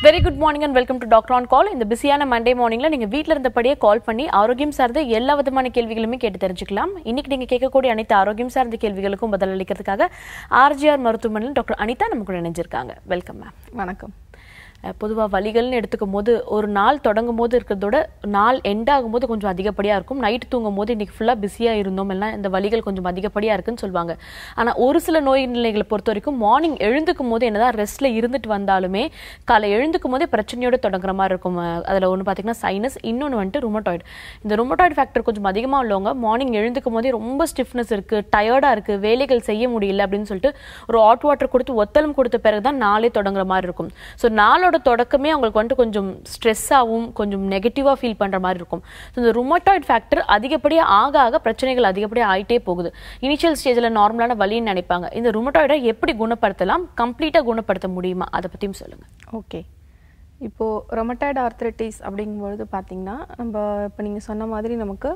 Very good morning and welcome to Doctor on Call. இந்த பிஸியான Monday மார்னிங்ல நீங்க வீட்ல இருந்தபடியே கால் பண்ணி ஆரோக்கியம் சார்ந்த எல்லா விதமான கேள்விகளுமே கேட்டு தெரிஞ்சுக்கலாம். இன்னைக்கு நீங்க கேட்கக்கூடிய அனைத்து ஆரோக்கியம் சார்ந்த கேள்விகளுக்கும் பதில் அளிக்கிறதுக்காக RJR மருத்துவமனையில் டாக்டர் அனிதா நம்ம கூட இணைஞ்சிருக்காங்க. Welcome ma'am. வணக்கம். பொதுவாக வலிகள்னு எடுத்துக்கும் போது ஒரு நாள் தொடங்கும் போது இருக்கிறதோட நாள் எண்ட் ஆகும்போது கொஞ்சம் அதிகப்படியாக இருக்கும். நைட் தூங்கும் போது இன்னைக்கு ஃபுல்லாக பிஸியாக இருந்தோம் எல்லாம் இந்த வலிகள் கொஞ்சம் அதிகப்படியாக இருக்குன்னு சொல்லுவாங்க. ஆனால் ஒரு சில நோய் நிலைகளை பொறுத்த வரைக்கும் மார்னிங் எழுந்துக்கும் போது என்னதான் ரெஸ்ட்டில் இருந்துட்டு வந்தாலுமே காலை எழுந்துக்கும் போதே பிரச்சனையோடு தொடங்குற மாதிரி இருக்கும். அதில் ஒன்று பார்த்தீங்கன்னா சைனஸ், இன்னொன்று வந்துட்டு ருமட்டாய்டு. இந்த ருமட்டாய்டு ஃபேக்டர் கொஞ்சம் அதிகமாக உள்ளவங்க மார்னிங் எழுந்துக்கும் போதே ரொம்ப ஸ்டிஃப்னஸ் இருக்குது, டயர்டாக இருக்குது, வேலைகள் செய்ய முடியல அப்படின்னு சொல்லிட்டு ஒரு ஹாட் வாட்டர் கொடுத்து ஒத்தலம் கொடுத்த பிறகு தான் நாளே தொடங்குற மாதிரி இருக்கும். ஸோ நாளோட தொடக்கமே அவங்களுக்கு வந்துட்டு கொஞ்சம் ஸ்ட்ரெஸ்ஸாகவும் கொஞ்சம் நெகட்டிவாக ஃபீல் பண்ணுற மாதிரி இருக்கும். ஸோ இந்த ருமட்டாய்டு ஃபேக்டர் அதிகப்படியாக ஆக பிரச்சனைகள் அதிகப்படியாக ஆகிட்டே போகுது. இனிஷியல் ஸ்டேஜில் நார்மலான வலின்னு நினைப்பாங்க. இந்த ருமட்டாய்டை எப்படி குணப்படுத்தலாம், கம்ப்ளீட்டாக குணப்படுத்த முடியுமா, அதை பற்றியும் சொல்லுங்கள். ஓகே, இப்போது ரொமட்டாய்டு ஆர்த்ரைட்டிஸ் அப்படிங்கும்பொழுது பார்த்திங்கன்னா இப்போ நீங்கள் சொன்ன மாதிரி நமக்கு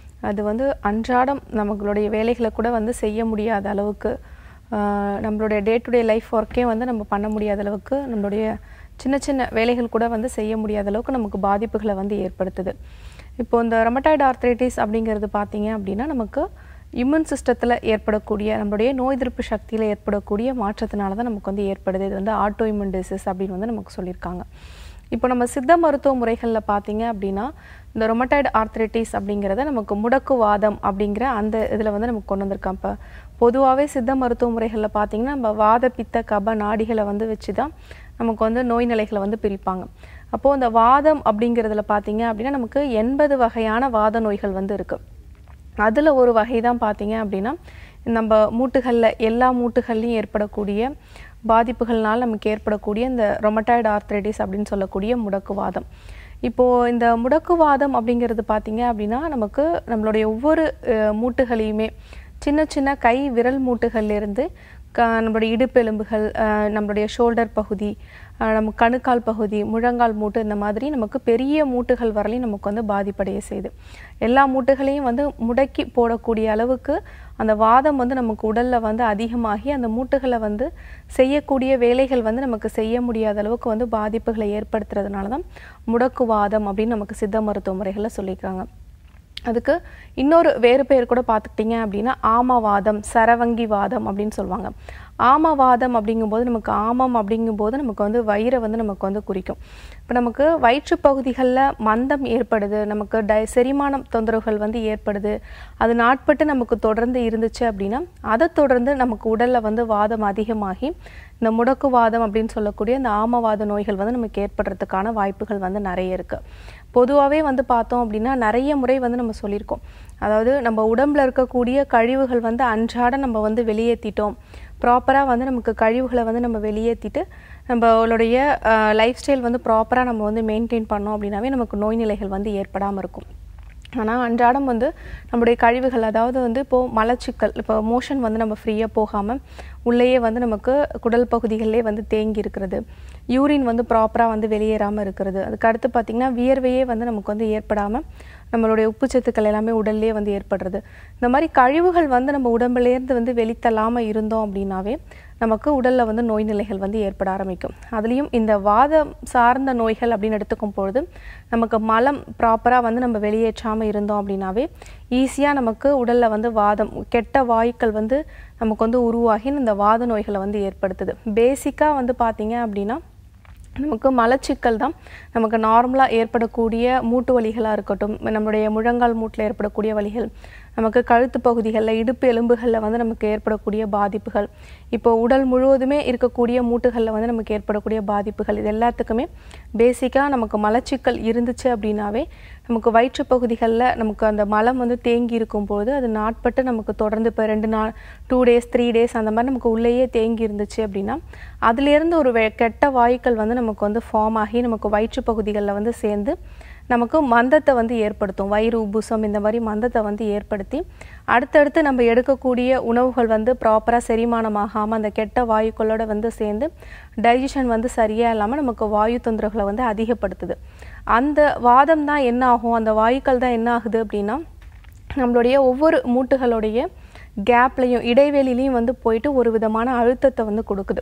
அது அன்றாடம் நம்மளுடைய வேலைகளை கூட செய்ய முடியாத அளவுக்கு, நம்மளுடைய டே டு டே லைஃப் ஒர்க்கே நம்ம பண்ண முடியாத அளவுக்கு, நம்மளுடைய சின்ன சின்ன வேலைகள் கூட செய்ய முடியாத அளவுக்கு நமக்கு பாதிப்புகளை ஏற்படுத்துது. இப்போது இந்த ரொமட்டாய்டு ஆர்த்ரைட்டிஸ் அப்படிங்கிறது பார்த்திங்க அப்படின்னா நமக்கு இம்யூன் சிஸ்டத்தில் ஏற்படக்கூடிய நம்மளுடைய நோய் எதிர்ப்பு சக்தியில் ஏற்படக்கூடிய மாற்றத்தினால தான் நமக்கு ஏற்படுது. இது ஆட்டோ இம்யூன் டிசீஸ் அப்படின்னு நமக்கு சொல்லியிருக்காங்க. இப்போ நம்ம சித்த மருத்துவ முறைகளில் பார்த்தீங்க அப்படின்னா இந்த ரொமட்டாய்டு ஆர்த்ரைட்டிஸ் அப்படிங்கிறத நமக்கு முடக்குவாதம் அப்படிங்கிற அந்த இதில் நமக்கு கொண்டு வந்திருக்கான். இப்போ பொதுவாகவே சித்த மருத்துவ முறைகளில் பார்த்திங்கன்னா நம்ம வாத பித்த கப நாடிகளை வச்சு தான் நமக்கு நோய் நிலைகளை பிரிப்பாங்க. அப்போது இந்த வாதம் அப்படிங்கிறதுல பார்த்திங்க அப்படின்னா நமக்கு 80 வகையான வாத நோய்கள் இருக்குது. அதில் ஒரு வகை தான் பார்த்திங்க அப்படின்னா நம்ம மூட்டுகளில் எல்லா மூட்டுகள்லையும் ஏற்படக்கூடிய பாதிப்புகள்னால் நமக்கு ஏற்படக்கூடிய இந்த ரொமட்டாய்டு ஆர்த்ரைட்டிஸ் அப்படின்னு சொல்லக்கூடிய முடக்குவாதம். இப்போது இந்த முடக்குவாதம் அப்படிங்கிறது பார்த்திங்க அப்படின்னா நமக்கு நம்மளுடைய ஒவ்வொரு மூட்டுகளையுமே சின்ன சின்ன கை விரல் மூட்டுகள்லேருந்து நம்மளுடைய இடுப்பெலும்புகள், நம்மளுடைய ஷோல்டர் பகுதி, நம்ம கணுக்கால் பகுதி, முழங்கால் மூட்டு, இந்த மாதிரி நமக்கு பெரிய மூட்டுகள் வரலையும் நமக்கு பாதிப்படைய செய்யுது. எல்லா மூட்டுகளையும் முடக்கி போடக்கூடிய அளவுக்கு அந்த வாதம் நமக்கு உடலில் அதிகமாகி அந்த மூட்டுகளை செய்யக்கூடிய வேலைகள் நமக்கு செய்ய முடியாத அளவுக்கு பாதிப்புகளை ஏற்படுத்துறதுனால தான் முடக்குவாதம் அப்படின்னு நமக்கு சித்த மருத்துவ முறைகளில் சொல்லியிருக்காங்க. அதுக்கு இன்னொரு வேறு பேர் கூட பார்த்துக்கிட்டிங்க அப்படின்னா ஆமவாதம், சரவங்கி வாதம் அப்படின்னு சொல்லுவாங்க. ஆமவாதம் அப்படிங்கும்போது நமக்கு ஆமம் அப்படிங்கும்போது நமக்கு வயிறை நமக்கு குறிக்கும். இப்போ நமக்கு வயிற்று பகுதிகளில் மந்தம் ஏற்படுது, நமக்கு செரிமானம் தொந்தரவுகள் ஏற்படுது, அது நாட்பட்டு நமக்கு தொடர்ந்து இருந்துச்சு அப்படின்னா அதை தொடர்ந்து நமக்கு உடலில் வாதம் அதிகமாகி இந்த முடக்குவாதம் அப்படின்னு சொல்லக்கூடிய இந்த ஆமவாத நோய்கள் நமக்கு ஏற்படுறதுக்கான வாய்ப்புகள் நிறைய இருக்குது. பொதுவாகவே பார்த்தோம் அப்படின்னா நிறைய முறை நம்ம சொல்லியிருக்கோம். அதாவது நம்ம உடம்பில் இருக்கக்கூடிய கழிவுகள் அன்றாடம் நம்ம வெளியேற்றிட்டோம், ப்ராப்பராக நமக்கு கழிவுகளை நம்ம வெளியேற்றிட்டு நம்மளுடைய லைஃப் ஸ்டைல் ப்ராப்பராக நம்ம மெயின்டைன் பண்ணோம் அப்படின்னாவே நமக்கு நோய் நிலைகள் ஏற்படாமல் இருக்கும். ஆனால் அன்றாடம் நம்முடைய கழிவுகள், அதாவது இப்போது மலச்சிக்கல், இப்போ மோஷன் நம்ம ஃப்ரீயாக போகாமல் உள்ளேயே நமக்கு குடல் பகுதிகளிலே தேங்கி இருக்கிறது, யூரின் ப்ராப்பராக வெளியேறாமல் இருக்கிறது, அதுக்கு அடுத்து பார்த்திங்கன்னா வியர்வையே நமக்கு ஏற்படாமல் நம்மளுடைய உப்புச்சத்துக்கள் எல்லாமே உடல்லே ஏற்படுறது. இந்த மாதிரி கழிவுகள் நம்ம உடம்புலேருந்து வெளித்தள்ளாமல் இருந்தோம் அப்படின்னாவே நமக்கு உடலில் நோய் நிலைகள் ஏற்பட ஆரம்பிக்கும். அதுலேயும் இந்த வாதம் சார்ந்த நோய்கள் அப்படின்னு எடுத்துக்கும் பொழுது நமக்கு மலம் ப்ராப்பராக நம்ம வெளியேற்றாமல் இருந்தோம் அப்படின்னாவே ஈஸியாக நமக்கு உடலில் வாதம், கெட்ட வாயுக்கள் நமக்கு உருவாகி இந்த வாத நோய்களை ஏற்படுத்துது. பேசிக்காக பார்த்திங்க அப்படின்னா நமக்கு மலச்சிக்கல் தான் நமக்கு நார்மலாக ஏற்படக்கூடிய மூட்டு வலிகளாக இருக்கட்டும், நம்மளுடைய முழங்கால் மூட்டில் ஏற்படக்கூடிய வலிகள், நமக்கு கழுத்து பகுதிகளில் இடுப்பு எலும்புகளில் நமக்கு ஏற்படக்கூடிய பாதிப்புகள், இப்போ உடல் முழுவதுமே இருக்கக்கூடிய மூட்டுகளில் நமக்கு ஏற்படக்கூடிய பாதிப்புகள், இது எல்லாத்துக்குமே பேசிக்காக நமக்கு மலச்சிக்கல் இருந்துச்சு அப்படின்னாவே நமக்கு வயிற்று பகுதிகளில் நமக்கு அந்த மலம் தேங்கி இருக்கும்போது அது நாட்பட்டு நமக்கு தொடர்ந்து இப்போ 2 நாள் 2 days 3 days அந்த மாதிரி நமக்கு உள்ளேயே தேங்கி இருந்துச்சு அப்படின்னா அதுலேருந்து ஒரு கெட்ட வாயுக்கள் நமக்கு ஃபார்ம் ஆகி நமக்கு வயிற்று பகுதிகளில் சேர்ந்து நமக்கு மந்தத்தை ஏற்படுத்தும். வயிறு உப்புசம் இந்த மாதிரி மந்தத்தை ஏற்படுத்தி அடுத்தடுத்து நம்ம எடுக்கக்கூடிய உணவுகள் ப்ராப்பராக செரிமானமாகாமல் அந்த கெட்ட வாயுக்களோட சேர்ந்து டைஜஷன் சரியாக இல்லாமல் நமக்கு வாயு தொந்தரவுகளை அதிகப்படுத்துது. அந்த வாதம் தான் என்ன ஆகும், அந்த வாயுக்கள் தான் என்ன ஆகுது அப்படின்னா நம்மளுடைய ஒவ்வொரு மூட்டுகளுடைய கேப்லையும் இடைவெளியிலையும் போயிட்டு ஒரு விதமான அழுத்தத்தை கொடுக்குது.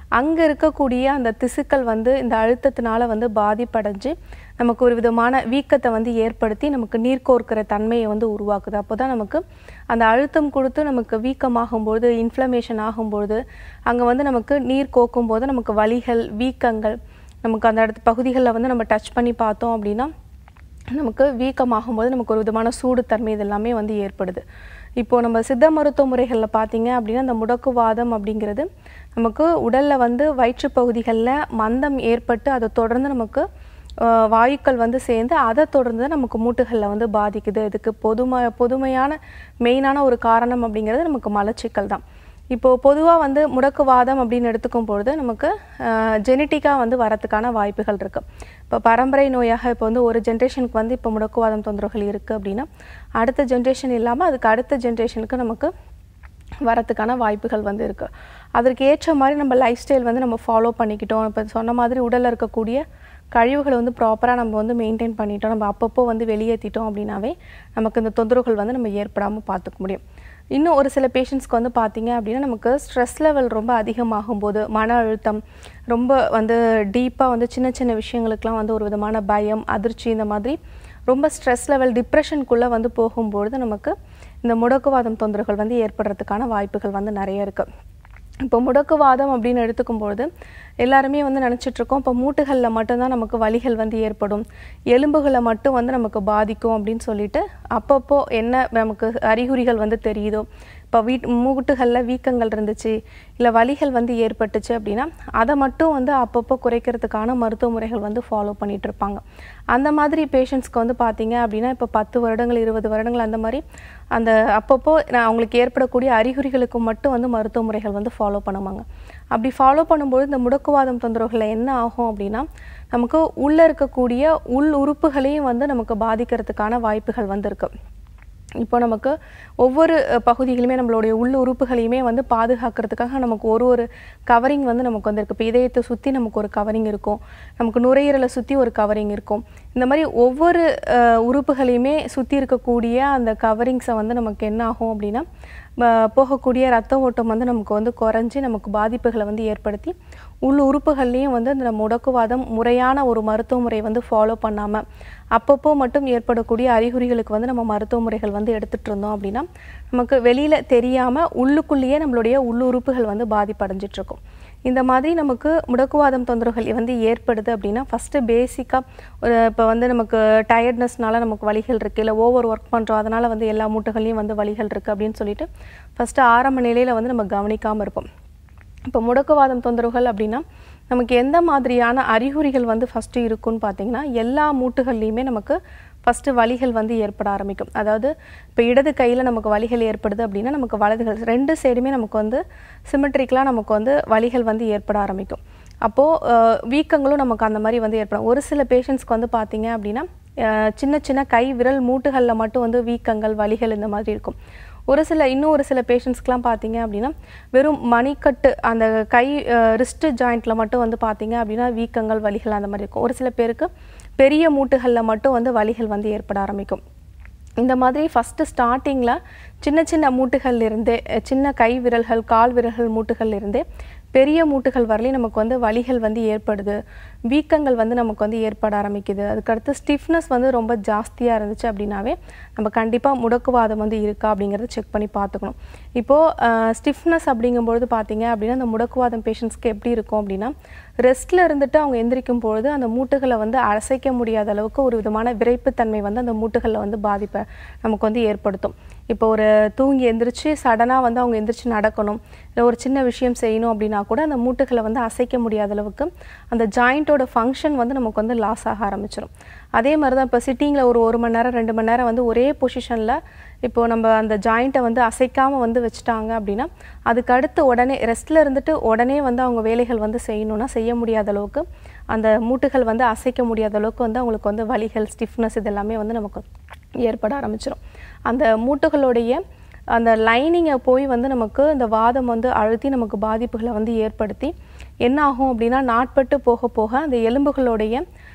அங்கே இருக்கக்கூடிய அந்த திசுக்கள் வந்து இந்த அழுத்தத்தினால வந்து பாதிப்படைஞ்சு நமக்கு ஒரு விதமான வீக்கத்தை வந்து ஏற்படுத்தி நமக்கு நீர் கோர்க்கிற தன்மையை வந்து உருவாக்குது. அப்போ தான் நமக்கு அந்த அழுத்தம் கொடுத்து நமக்கு வீக்கமாகும்போது, இன்ஃப்ளமேஷன் ஆகும்போது, அங்கே வந்து நமக்கு நீர் கோக்கும்போது நமக்கு வலிகள், வீக்கங்கள், நமக்கு அந்த இடத்து பகுதிகளில் வந்து நம்ம டச் பண்ணி பார்த்தோம் அப்படின்னா நமக்கு வீக்கமாகும்போது நமக்கு ஒரு விதமான சூடுத்தன்மை இதெல்லாமே வந்து ஏற்படுது. இப்போது நம்ம சித்த மருத்துவ முறைகளில் பார்த்தீங்க அப்படின்னா அந்த முடக்குவாதம் அப்படிங்கிறது நமக்கு உடலில் வந்து வயிற்றுப்பகுதிகளில் மந்தம் ஏற்பட்டு அதை தொடர்ந்து நமக்கு வாயுக்கள் வந்து சேர்ந்து அதை தொடர்ந்து நமக்கு மூட்டுகளில் வந்து பாதிக்குது. இதுக்கு பொதுமையான மெயினான ஒரு காரணம் அப்படிங்கிறது நமக்கு மலச்சிக்கல் தான். இப்போது பொதுவாக வந்து முடக்குவாதம் அப்படின்னு எடுத்துக்கும் பொழுது நமக்கு ஜெனட்டிக்காக வந்து வரத்துக்கான வாய்ப்புகள் இருக்குது. இப்போ பரம்பரை நோயாக இப்போ வந்து ஒரு ஜென்ரேஷனுக்கு வந்து இப்போ முடக்குவாதம் தொந்தரவுகள் இருக்குது அப்படின்னா அடுத்த ஜென்ரேஷன் இல்லாமல் அதுக்கு அடுத்த ஜென்ரேஷனுக்கு நமக்கு வரத்துக்கான வாய்ப்புகள் வந்து இருக்குது. அதற்கு ஏற்ற மாதிரி நம்ம லைஃப் ஸ்டைல் வந்து நம்ம ஃபாலோ பண்ணிக்கிட்டோம். இப்போ சொன்ன மாதிரி உடலில் இருக்கக்கூடிய கழிவுகளை வந்து ப்ராப்பராக நம்ம வந்து மெயின்டைன் பண்ணிட்டோம், நம்ம அப்பப்போ வந்து வெளியேற்றிட்டோம் அப்படின்னாவே நமக்கு இந்த தொந்தரவுகள் வந்து நம்ம ஏற்படாமல் பார்த்துக்க முடியும். இன்னும் ஒரு சில பேஷண்ட்ஸ்க்கு வந்து பார்த்தீங்க அப்படின்னா நமக்கு ஸ்ட்ரெஸ் லெவல் ரொம்ப அதிகமாகும் போது, மன அழுத்தம் ரொம்ப வந்து டீப்பாக வந்து சின்ன சின்ன விஷயங்களுக்கெலாம் வந்து ஒரு விதமான பயம், அதிர்ச்சி, இந்த மாதிரி ரொம்ப ஸ்ட்ரெஸ் லெவல் டிப்ரெஷனுக்குள்ளே வந்து போகும்பொழுது நமக்கு இந்த முடக்குவாதம் தொந்தரவுகள் வந்து ஏற்படுறதுக்கான வாய்ப்புகள் வந்து நிறைய இருக்குது. இப்போ முடக்குவாதம் அப்படின்னு எடுத்துக்கும்பொழுது எல்லாருமே வந்து நினச்சிட்ருக்கோம் இப்போ மூட்டுகளில் மட்டும்தான் நமக்கு வலிகள் வந்து ஏற்படும், எலும்புகளை மட்டும் வந்து நமக்கு பாதிக்கும் அப்படின்னு சொல்லிட்டு அப்பப்போ என்ன நமக்கு அறிகுறிகள் வந்து தெரியுதோ, இப்போ மூட்டுகளில் வீக்கங்கள் இருந்துச்சு இல்லை வலிகள் வந்து ஏற்பட்டுச்சு அப்படின்னா அதை மட்டும் வந்து அப்பப்போ குறைக்கிறதுக்கான மருத்துவ முறைகள் வந்து ஃபாலோ பண்ணிகிட்டு இருப்பாங்க. அந்த மாதிரி பேஷண்ட்ஸ்க்கு வந்து பார்த்தீங்க அப்படின்னா இப்போ 10 வருடங்கள் 20 வருடங்கள் அந்த மாதிரி அந்த அப்பப்போ அவங்களுக்கு ஏற்படக்கூடிய அறிகுறிகளுக்கு மட்டும் வந்து மருத்துவ முறைகள் வந்து ஃபாலோ பண்ணுவாங்க. அப்படி ஃபாலோ பண்ணும்போது இந்த முடக்குவாதம் தொந்தரவுகளில் என்ன ஆகும் அப்படின்னா நமக்கு உள்ளே இருக்கக்கூடிய உள் உறுப்புகளையும் வந்து நமக்கு பாதிக்கிறதுக்கான வாய்ப்புகள் வந்து இருக்குது. இப்போ நமக்கு ஒவ்வொரு பகுதிகளுமே நம்மளுடைய உள் உறுப்புகளையுமே வந்து பாதுகாக்கிறதுக்காக நமக்கு ஒரு கவரிங் வந்து நமக்கு வந்து இருக்குது. இப்போ இதயத்தை சுற்றி நமக்கு ஒரு கவரிங் இருக்கும், நமக்கு நுரையீரலை சுற்றி ஒரு கவரிங் இருக்கும். இந்த மாதிரி ஒவ்வொரு உறுப்புகளையுமே சுற்றி இருக்கக்கூடிய அந்த கவரிங்ஸை வந்து நமக்கு என்ன ஆகும் அப்படின்னா போகக்கூடிய ரத்த ஓட்டம் வந்து நமக்கு வந்து குறைஞ்சி நமக்கு பாதிப்புகளை வந்து ஏற்படுத்தி உள் உறுப்புகள்லேயும் வந்து அந்த முடக்குவாதம் முறையான ஒரு மருத்துவ முறை வந்து ஃபாலோ பண்ணாமல் அப்பப்போ மட்டும் ஏற்படக்கூடிய அறிகுறிகளுக்கு வந்து நம்ம மருத்துவ முறைகள் வந்து எடுத்துகிட்டு இருந்தோம் அப்படின்னா நமக்கு வெளியில் தெரியாமல் உள்ளுக்குள்ளேயே நம்மளுடைய உள்ளுறுப்புகள் வந்து பாதிப்படைஞ்சிட்ருக்கும். இந்த மாதிரி நமக்கு முடக்குவாதம் தொந்தரவுகள் வந்து ஏற்படுது அப்படின்னா ஃபஸ்ட்டு பேசிக்காக இப்போ வந்து நமக்கு டயர்ட்னஸ்னால நமக்கு வலிகள் இருக்குது, இல்லை ஓவர் ஒர்க் பண்ணுறோம் அதனால் வந்து எல்லா மூட்டுகள்லையும் வந்து வலிகள் இருக்குது அப்படின்னு சொல்லிட்டு ஃபஸ்ட்டு ஆரம்ப நிலையில் வந்து நம்ம கவனிக்காமல் இருப்போம். இப்போ முடக்குவாதம் தொந்தரவுகள் அப்படின்னா நமக்கு எந்த மாதிரியான அறிகுறிகள் வந்து ஃபஸ்ட்டு இருக்குன்னு பார்த்தீங்கன்னா எல்லா மூட்டுகள்லையுமே நமக்கு ஃபஸ்ட்டு வலிகள் வந்து ஏற்பட ஆரம்பிக்கும். அதாவது இப்போ இடது கையில் நமக்கு வலிகள் ஏற்படுது அப்படின்னா நமக்கு வலதுகள் 2 சைடுமே நமக்கு வந்து சிமெட்ரிக்கலாக நமக்கு வந்து வலிகள் வந்து ஏற்பட ஆரம்பிக்கும். அப்போது வீக்கங்களும் நமக்கு அந்த மாதிரி வந்து ஏற்படும். ஒரு சில பேஷண்ட்ஸ்க்கு வந்து பார்த்தீங்க அப்படின்னா சின்ன சின்ன கை விரல் மூட்டுகளில் மட்டும் வந்து வீக்கங்கள் வலிகள் இந்த மாதிரி இருக்கும். இன்னும் ஒரு சில பேஷண்ட்ஸ்க்கெலாம் பார்த்தீங்க அப்படின்னா வெறும் மணிக்கட்டு அந்த கை ரிஸ்ட்டு ஜாயிண்ட்டில் மட்டும் வந்து பார்த்தீங்க அப்படின்னா வீக்கங்கள் வலிகள் அந்த மாதிரி இருக்கும். ஒரு சில பேருக்கு பெரிய மூட்டுகளில் மட்டும் வந்து வலிகள் வந்து ஏற்பட ஆரம்பிக்கும். இந்த மாதிரி ஃபஸ்ட்டு ஸ்டார்டிங்கில் சின்ன சின்ன மூட்டுகள்லேருந்தே சின்ன கை விரல்கள் கால் விரல்கள் மூட்டுகள்லேருந்தே பெரிய மூட்டுகள் வரலையும் நமக்கு வந்து வலிகள் வந்து ஏற்படுது, வீக்கங்கள் வந்து நமக்கு வந்து ஏற்பட ஆரம்பிக்குது. அதுக்கடுத்து ஸ்டிஃப்னஸ் வந்து ரொம்ப ஜாஸ்தியாக இருந்துச்சு அப்படின்னாவே நம்ம கண்டிப்பாக முடக்குவாதம் வந்து இருக்கா அப்படிங்கிறத செக் பண்ணி பார்த்துக்கணும். இப்போது ஸ்டிஃப்னஸ் அப்படிங்கும்பொழுது பார்த்தீங்க அப்படின்னா அந்த முடக்குவாதம் பேஷண்ட்ஸ்க்கு எப்படி இருக்கும் அப்படின்னா ரெஸ்ட்டில் இருந்துட்டு அவங்க எந்திரிக்கும் பொழுது அந்த மூட்டுகளை வந்து அசைக்க முடியாத அளவுக்கு ஒரு விதமான விரைப்புத்தன்மை வந்து அந்த மூட்டுகளில் வந்து பாதிப்பை நமக்கு வந்து ஏற்படுத்தும். இப்போ ஒரு தூங்கி எந்திரிச்சு சடனாக வந்து அவங்க எந்திரிச்சு நடக்கணும், இல்லை ஒரு சின்ன விஷயம் செய்யணும் அப்படின்னா கூட அந்த மூட்டுகளை வந்து அசைக்க முடியாத அளவுக்கு அந்த ஜாயிண்ட்டோட ஃபங்க்ஷன் வந்து நமக்கு வந்து லாஸ் ஆக ஆரம்பிச்சிடும். அதே மாதிரி தான் இப்போ சிட்டிங்கில் ஒரு மணி நேரம் 2 மணி நேரம் வந்து ஒரே பொசிஷனில் இப்போது நம்ம அந்த ஜாயிண்ட்டை வந்து அசைக்காமல் வந்து வச்சுட்டாங்க அப்படின்னா அதுக்கு அடுத்து உடனே ரெஸ்ட்டில் இருந்துட்டு உடனே வந்து அவங்க வேலைகள் வந்து செய்யணும்னா செய்ய முடியாத அளவுக்கு அந்த மூட்டுகள் வந்து அசைக்க முடியாத அளவுக்கு வந்து அவங்களுக்கு வந்து வலிகள் ஸ்டிஃப்னஸ் இதெல்லாமே வந்து நமக்கு ஏற்பட ஆரம்பிச்சிடும். அந்த மூட்டுகளுடைய அந்த லைனிங்கை போய் வந்து நமக்கு இந்த வாதம் வந்து அழுத்தி நமக்கு பாதிப்புகளை வந்து ஏற்படுத்தி என்ன ஆகும் அப்படின்னா நாட்பட்டு போக போக அந்த எலும்புகளுடைய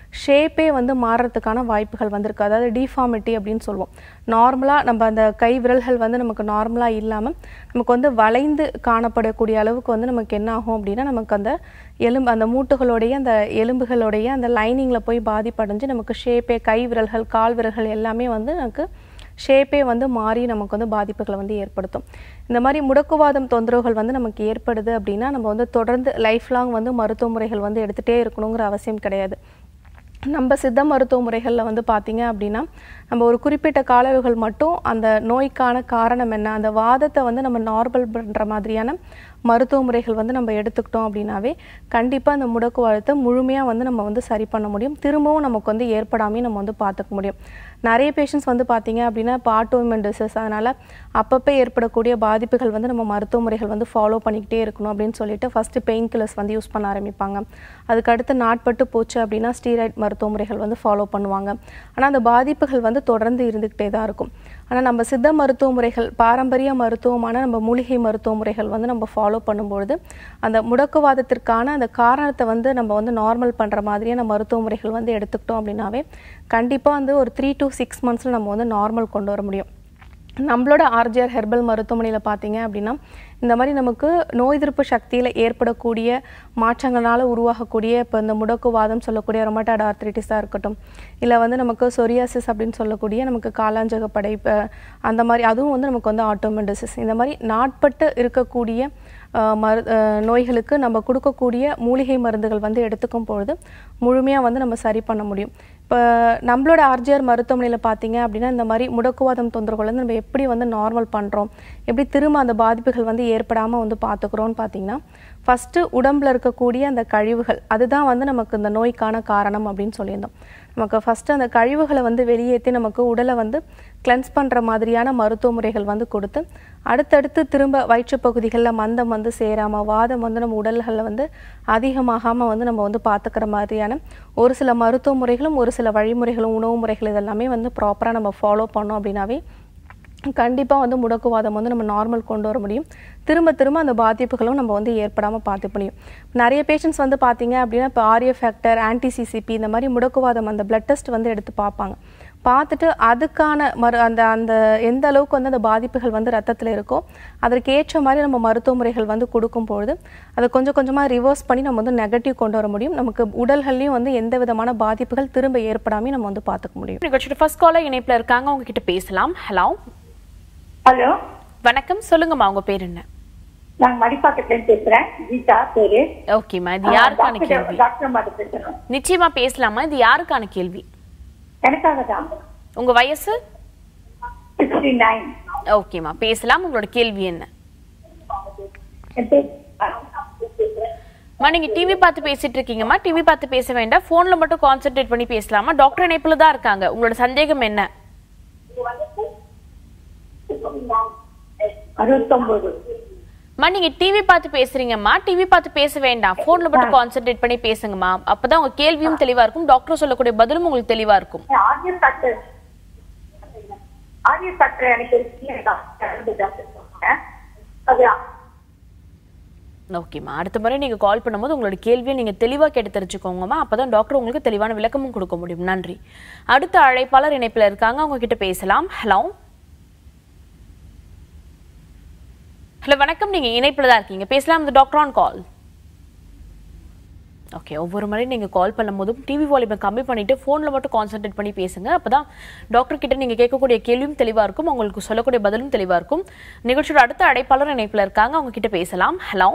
ஷேப்பே வந்து மாறுறதுக்கான வாய்ப்புகள் வந்திருக்கு. அதாவது டிஃபார்மிட்டி அப்படின்னு சொல்லுவோம். நார்மலாக நம்ம அந்த கை விரல்கள் வந்து நமக்கு நார்மலாக இல்லாமல் நமக்கு வந்து வளைந்து காணப்படக்கூடிய அளவுக்கு வந்து நமக்கு என்ன ஆகும் அப்படின்னா, நமக்கு அந்த அந்த மூட்டுகளுடைய அந்த எலும்புகளுடைய அந்த லைனிங்கில் போய் பாதிப்படைஞ்சு நமக்கு ஷேப்பே கை விரல்கள் கால் விரல்கள் எல்லாமே வந்து நமக்கு ஷேப்பே வந்து மாறி நமக்கு வந்து பாதிப்புகளை வந்து ஏற்படுத்தும். இந்த மாதிரி முடக்குவாதம் தொந்தரவுகள் வந்து நமக்கு ஏற்படுது அப்படின்னா நம்ம வந்து தொடர்ந்து லைஃப் லாங் வந்து மருத்துவ முறைகள் வந்து எடுத்துகிட்டே இருக்கணுங்கிற அவசியம் கிடையாது. நம்ம சித்த மருத்துவ முறைகளில் வந்து பார்த்திங்க அப்படின்னா நம்ம ஒரு குறிப்பிட்ட கால அளவுகள் மட்டும் அந்த நோய்க்கான காரணம் என்ன, அந்த வாதத்தை வந்து நம்ம நார்மல் பண்ணுற மாதிரியான மருத்துவ முறைகள் வந்து நம்ம எடுத்துக்கிட்டோம் அப்படின்னாவே கண்டிப்பாக அந்த முடக்குவாதத்தை முழுமையாக வந்து நம்ம வந்து சரி பண்ண முடியும். திரும்பவும் நமக்கு வந்து ஏற்படாமே நம்ம வந்து பார்த்துக்க முடியும். நிறைய பேஷண்ட்ஸ் வந்து பார்த்திங்க அப்படின்னா இப்போ ஆட்டோஇம்யூன் டிசீஸ், அதனால் அப்பப்போ ஏற்படக்கூடிய பாதிப்புகள் வந்து நம்ம மருத்துவ முறைகள் வந்து ஃபாலோ பண்ணிக்கிட்டே இருக்கணும் அப்படின்னு சொல்லிட்டு ஃபஸ்ட்டு பெயின் கில்லர்ஸ் வந்து யூஸ் பண்ண ஆரம்பிப்பாங்க. அதுக்கடுத்து நாட்பட்டு போச்சு அப்படின்னா ஸ்டீராய்ட் மருத்துவ முறைகள் வந்து ஃபாலோ பண்ணுவாங்க. ஆனால் அந்த பாதிப்புகள் வந்து தொடர்ந்து இருந்துக்கிட்டே தான் இருக்கும். ஆனால் நம்ம சித்த மருத்துவ முறைகள் பாரம்பரிய மருத்துவமான நம்ம மூலிகை மருத்துவ முறைகள் வந்து நம்ம ஃபாலோ பண்ணும்பொழுது அந்த முடக்குவாதத்திற்கான அந்த காரணத்தை வந்து நம்ம வந்து நார்மல் பண்ணுற மாதிரியான மருத்துவ முறைகள் வந்து எடுத்துக்கிட்டோம் அப்படின்னாவே கண்டிப்பாக வந்து ஒரு 3 to 6 monthஸில் நம்ம வந்து நார்மல் கொண்டு வர முடியும். நம்மளோட ஆர்ஜிஆர் ஹெர்பல் மருத்துவமனையில் பார்த்தீங்க அப்படின்னா இந்த மாதிரி நமக்கு நோய் எதிர்ப்பு சக்தியில் ஏற்படக்கூடிய மாற்றங்களால் உருவாகக்கூடிய இப்போ இந்த முடக்குவாதம் சொல்லக்கூடிய ரொமட்டாய்டு ஆர்த்ரைட்டிஸாக இருக்கட்டும், இல்லை வந்து நமக்கு சொரியாசிஸ் அப்படின்னு சொல்லக்கூடிய நமக்கு காலாஞ்சக படைப்பு அந்த மாதிரி அதுவும் வந்து நமக்கு வந்து ஆட்டோஇம்யூன் டிசீஸ், இந்த மாதிரி நாட்பட்டு இருக்கக்கூடிய நோய்களுக்கு நம்ம கொடுக்கக்கூடிய மூலிகை மருந்துகள் வந்து எடுத்துக்கும் பொழுது முழுமையாக வந்து நம்ம சரி பண்ண முடியும். இப்போ நம்மளோட ஆர்ஜிஆர் மருத்துவமனையில் பார்த்தீங்க அப்படின்னா இந்த மாதிரி முடக்குவாதம் தொந்தரவுகள் வந்து நம்ம எப்படி வந்து நார்மல் பண்ணுறோம், எப்படி திரும்ப அந்த பாதிப்புகள் வந்து ஏற்படாமல் வந்து பார்த்துக்குறோன்னு பார்த்தீங்கன்னா ஃபஸ்ட்டு உடம்பில் இருக்கக்கூடிய அந்த கழிவுகள் அதுதான் வந்து நமக்கு இந்த நோய்க்கான காரணம் அப்படின்னு சொல்லியிருந்தோம். நமக்கு ஃபஸ்ட்டு அந்த கழிவுகளை வந்து வெளியேற்றி நமக்கு உடலை வந்து கிளென்ஸ் பண்ணுற மாதிரியான மருத்துவ முறைகள் வந்து கொடுத்து அடுத்தடுத்து திரும்ப வயிற்றுப்பகுதிகளில் மந்தம் வந்து சேராமல் வாதம் வந்து நம்ம உடல்களில் வந்து அதிகமாகாமல் வந்து நம்ம வந்து பார்த்துக்கிற மாதிரியான ஒரு சில மருத்துவ முறைகளும் ஒரு சில வழிமுறைகளும் உணவு முறைகள் இதெல்லாமே வந்து ப்ராப்பராக நம்ம ஃபாலோ பண்ணோம் அப்படின்னாவே கண்டிப்பாக வந்து முடக்குவாதம் வந்து நம்ம நார்மல் கொண்டு வர முடியும். திரும்ப திரும்ப அந்த பாதிப்புகளும் நம்ம வந்து ஏற்படாமல் பார்த்து முடியும். நிறைய பேஷண்ட்ஸ் வந்து பார்த்தீங்க அப்படின்னா இப்போ ஆரிய ஃபேக்டர் ஆன்டிசிசிபி இந்த மாதிரி முடக்குவாதம் அந்த பிளட் டெஸ்ட் வந்து எடுத்து பார்ப்பாங்க. பார்த்துட்டு அதுக்கான அந்த அந்த எந்த அளவுக்கு வந்து அந்த பாதிப்புகள் வந்து ரத்தத்தில் இருக்கோ அதற்கு ஏற்ற மாதிரி நம்ம மருத்துவ முறைகள் வந்து கொடுக்கும்பொழுது அதை கொஞ்சம் கொஞ்சமாக ரிவர்ஸ் பண்ணி நம்ம வந்து நெகட்டிவ் கொண்டு வர முடியும். நமக்கு உடல்கள்லையும் வந்து எந்த விதமான பாதிப்புகள் திரும்ப ஏற்படாமல் நம்ம வந்து பார்த்துக்க முடியும். நிகழ்ச்சியோட ஃபர்ஸ்ட் காலர் இணைப்பில் இருக்காங்க, அவங்க கிட்ட பேசலாம். ஹலோ ஹலோ வணக்கம், சொல்லுங்கம்மா உங்க பேர் என்ன? நான் மடிப்பாக்கத்துல பேசுறேன், கீதா பேரு. ஓகேம்மா, இது யாருக்கான கேள்வி? டாக்டர் மாதிரி பேசுறேன். நிச்சயமா பேசலாமா, இது யாருக்கான கேள்வி? எனக்காக தான். உங்க வயசு? 69. ஓகேம்மா பேசலாம், உங்களோட கேள்வி என்ன? நீங்க டிவி பார்த்து பேசிட்டு இருக்கீங்கம்மா, டிவி பார்த்து பேச வேண்டாம், போன்ல மட்டும் கான்சென்ட்ரேட் பண்ணி பேசலாமா? டாக்டர் இணைப்புல தான் இருக்காங்க, உங்களோட சந்தேகம் என்ன? 69. நீங்க டிவி பார்த்து பேசுறீங்கம்மா, டிவி பார்த்து பேச வேண்டாம், போன்ல மட்டும் கான்சென்ட்ரேட் பண்ணி பேசுங்கம்மா. அப்பதான் உங்க கேள்வியும் தெளிவா இருக்கும், டாக்டர் சொல்லக்கூடிய பதிலும் உங்களுக்கு தெளிவா இருக்கும். ஓகேம்மா, அடுத்த முறை நீங்க கால் பண்ணும்போது உங்களோட கேள்வியை நீங்க தெளிவா கேட்டு தெரிஞ்சுக்கோங்கம்மா, அப்பதான் டாக்டர் உங்களுக்கு தெளிவான விளக்கமும் கொடுக்க முடியும். நன்றி. அடுத்த அழைப்பாளர் இணைப்புல இருக்காங்க, அவங்க கிட்ட பேசலாம். ஹலோ ஹலோ வணக்கம், நீங்க இணைப்புல தான் இருக்கீங்க, பேசலாம். இந்த டாக்டர் ஆன் கால். ஓகே, ஒவ்வொரு முறையும் நீங்கள் கால் பண்ணும்போதும் டிவி வால்யூமை கம்மி பண்ணிவிட்டு ஃபோனில் மட்டும் கான்சென்ட்ரேட் பண்ணி பேசுங்க. அப்போ தான் டாக்டர் கிட்ட நீங்கள் கேட்கக்கூடிய கேள்வியும் தெளிவாக இருக்கும், உங்களுக்கு சொல்லக்கூடிய பதிலும் தெளிவாக இருக்கும். நிகழ்ச்சியோட அடுத்த அழைப்பாளர் இணைப்பில் இருக்காங்க, அவங்க கிட்ட பேசலாம். ஹலோ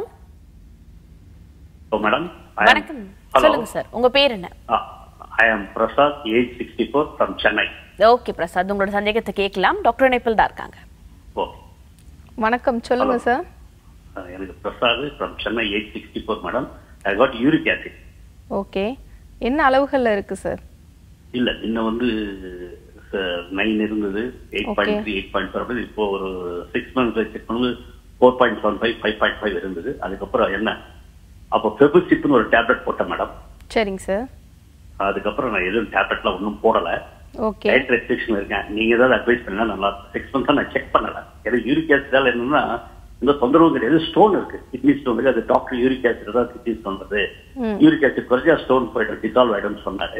மேடம், வணக்கம், சொல்லுங்க சார், உங்க பேர் என்ன? I am Prasad, age 64 from Chennai. Okay Prasad, உங்களோட சந்தேகத்தை கேட்கலாம், டாக்டர் இணைப்பில் தான் இருக்காங்க. வணக்கம், சொல்லுங்க சார். எனக்கு Prasad from Chennai, age 64 madam. I got uric acid. Okay, என்ன அளவுகள்ல இருக்கு சார்? இல்ல, இன்னும் வந்து 9 இருந்தது, 8.3 8.4, இப்போ ஒரு 6 months செக் பண்ணும்போது 4.75 5.5 இருந்தது. அதுக்கப்புறம் என்ன, அப்போ ஃபெபுசிப்னு ஒரு டேப்லெட் போட்டேன் மேடம். சரிங்க சார். அதுக்கப்புறம் நான் எதுவும் டேப்லெட்லாம் ஒன்றும் போடல. ஓகே, டயட் ரெஸ்ட்ரிக்ஷன் இருக்கேன். நீங்க ஏதாவது அட்வைஸ் பண்ணா நல்லா. 6 months நான் செக் பண்ணல. எனக்கு யூரிக் ஆசிடால என்னன்னா இந்த தொந்தரவு கிடையாது, ஸ்டோன் இருக்கு, கிட்னி ஸ்டோன் இருக்கு. அது டாக்டர் யூரிக் ஆசிட் தான் கிட்னி ஸ்டோன் வருது, யூரிக் ஆசிட் குறைஞ்சா ஸ்டோன் போயிடும், டிசால்வ் ஆயிடும்னு சொன்னாரு.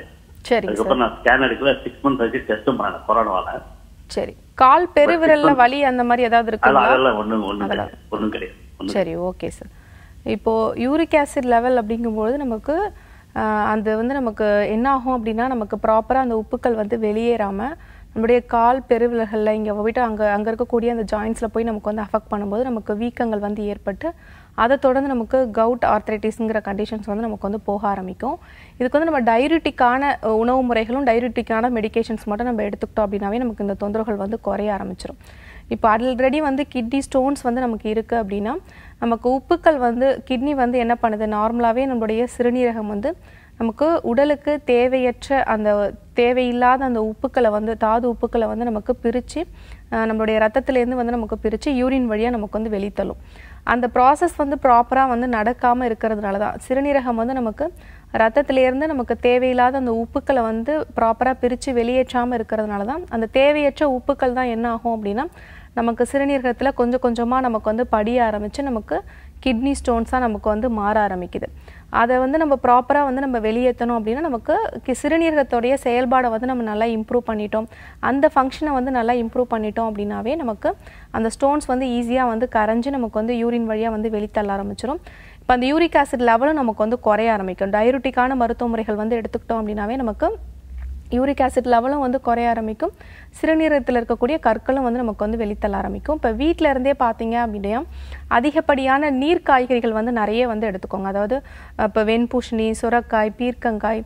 சரிங்க அதுக்கப்புறம் நான் ஸ்கேன் எடுக்கல 6 months ஆச்சு டெஸ்டும் பண்ணேன் கொரோனாவால. சரி, கால் பெருவிரல்ல வலி அந்த மாதிரி ஏதாவது இருக்குங்களா? அதெல்லாம் ஒண்ணும் கிடையாது. சரி, ஓகே சார். இப்போ யூரிக் ஆசிட் லெவல் அப்படிங்கும்போது நமக்கு அது வந்து நமக்கு என்ன ஆகும் அப்படின்னா, நமக்கு ப்ராப்பராக அந்த உப்புக்கள் வந்து வெளியேறாமல் நம்முடைய கால் பெருவிரல்களில் இங்கே போயிட்டு அங்கே இருக்கக்கூடிய அந்த ஜாயின்ஸில் போய் நமக்கு வந்து அஃபெக்ட் பண்ணும்போது நமக்கு வீக்கங்கள் வந்து ஏற்பட்டு அதை தொடர்ந்து நமக்கு கவுட் ஆர்த்ரைட்டிஸ்ங்கிற கண்டிஷன்ஸ் வந்து நமக்கு வந்து போக ஆரம்பிக்கும். இதுக்கு வந்து நம்ம டையூரிட்டிக்கான உணவு முறைகளும் டையூரிட்டிக்கான மெடிகேஷன்ஸ் மட்டும் நம்ம எடுத்துக்கிட்டோம் அப்படின்னாவே நமக்கு இந்த தொந்தரவுகள் வந்து குறைய ஆரம்பிச்சிடும். இப்போ ஆல்ரெடி வந்து கிட்னி ஸ்டோன்ஸ் வந்து நமக்கு இருக்குது அப்படின்னா நமக்கு உப்புக்கள் வந்து கிட்னி வந்து என்ன பண்ணுது, நார்மலாகவே நம்மளுடைய சிறுநீரகம் வந்து நமக்கு உடலுக்கு தேவையற்ற அந்த தேவையில்லாத அந்த உப்புக்களை வந்து தாது உப்புக்களை வந்து நமக்கு பிரித்து நம்மளுடைய ரத்தத்துலேருந்து வந்து நமக்கு பிரித்து யூரின் வழியாக நமக்கு வந்து வெளித்தள்ளும். அந்த ப்ராசஸ் வந்து ப்ராப்பராக வந்து நடக்காமல் இருக்கிறதுனால தான் சிறுநீரகம் வந்து நமக்கு ரத்தத்திலேருந்து நமக்கு தேவையில்லாத அந்த உப்புக்களை வந்து ப்ராப்பராக பிரித்து வெளியேற்றாமல் இருக்கிறதுனால தான் அந்த தேவையற்ற உப்புக்கள் தான் என்ன ஆகும் அப்படின்னா நமக்கு சிறுநீரகத்தில் கொஞ்சம் கொஞ்சமாக நமக்கு வந்து படிய ஆரம்பித்து நமக்கு கிட்னி ஸ்டோன்ஸாக நமக்கு வந்து மாற ஆரம்பிக்குது. அதை வந்து நம்ம ப்ராப்பராக வந்து நம்ம வெளியேற்றணும் அப்படின்னா நமக்கு சிறுநீரகத்தோடைய செயல்பாடை வந்து நம்ம நல்லா இம்ப்ரூவ் பண்ணிட்டோம், அந்த ஃபங்க்ஷனை வந்து நல்லா இம்ப்ரூவ் பண்ணிட்டோம் அப்படின்னாவே நமக்கு அந்த ஸ்டோன்ஸ் வந்து ஈஸியாக வந்து கரைஞ்சி நமக்கு வந்து யூரின் வழியாக வந்து வெளித்தள்ள ஆரம்பிச்சிடும். இப்போ அந்த யூரிக் ஆசிட் லெவலும் நமக்கு வந்து குறைய ஆரம்பிக்கும். டையூரிட்டிக்கான மருத்துவ முறைகள் வந்து எடுத்துக்கிட்டோம் அப்படின்னாவே நமக்கு யூரிக் ஆசிட் லெவலும் வந்து குறைய ஆரம்பிக்கும், சிறுநீரகத்தில் இருக்கக்கூடிய கற்களும் வந்து நமக்கு வந்து வெளித்தள்ள ஆரம்பிக்கும். இப்போ வீட்டில் இருந்தே பார்த்தீங்க அப்படின்னா அதிகப்படியான நீர் காய்கறிகள் வந்து நிறைய வந்து எடுத்துக்கோங்க. அதாவது இப்போ வெண்பூசணி, சுரக்காய், பீர்க்கங்காய்,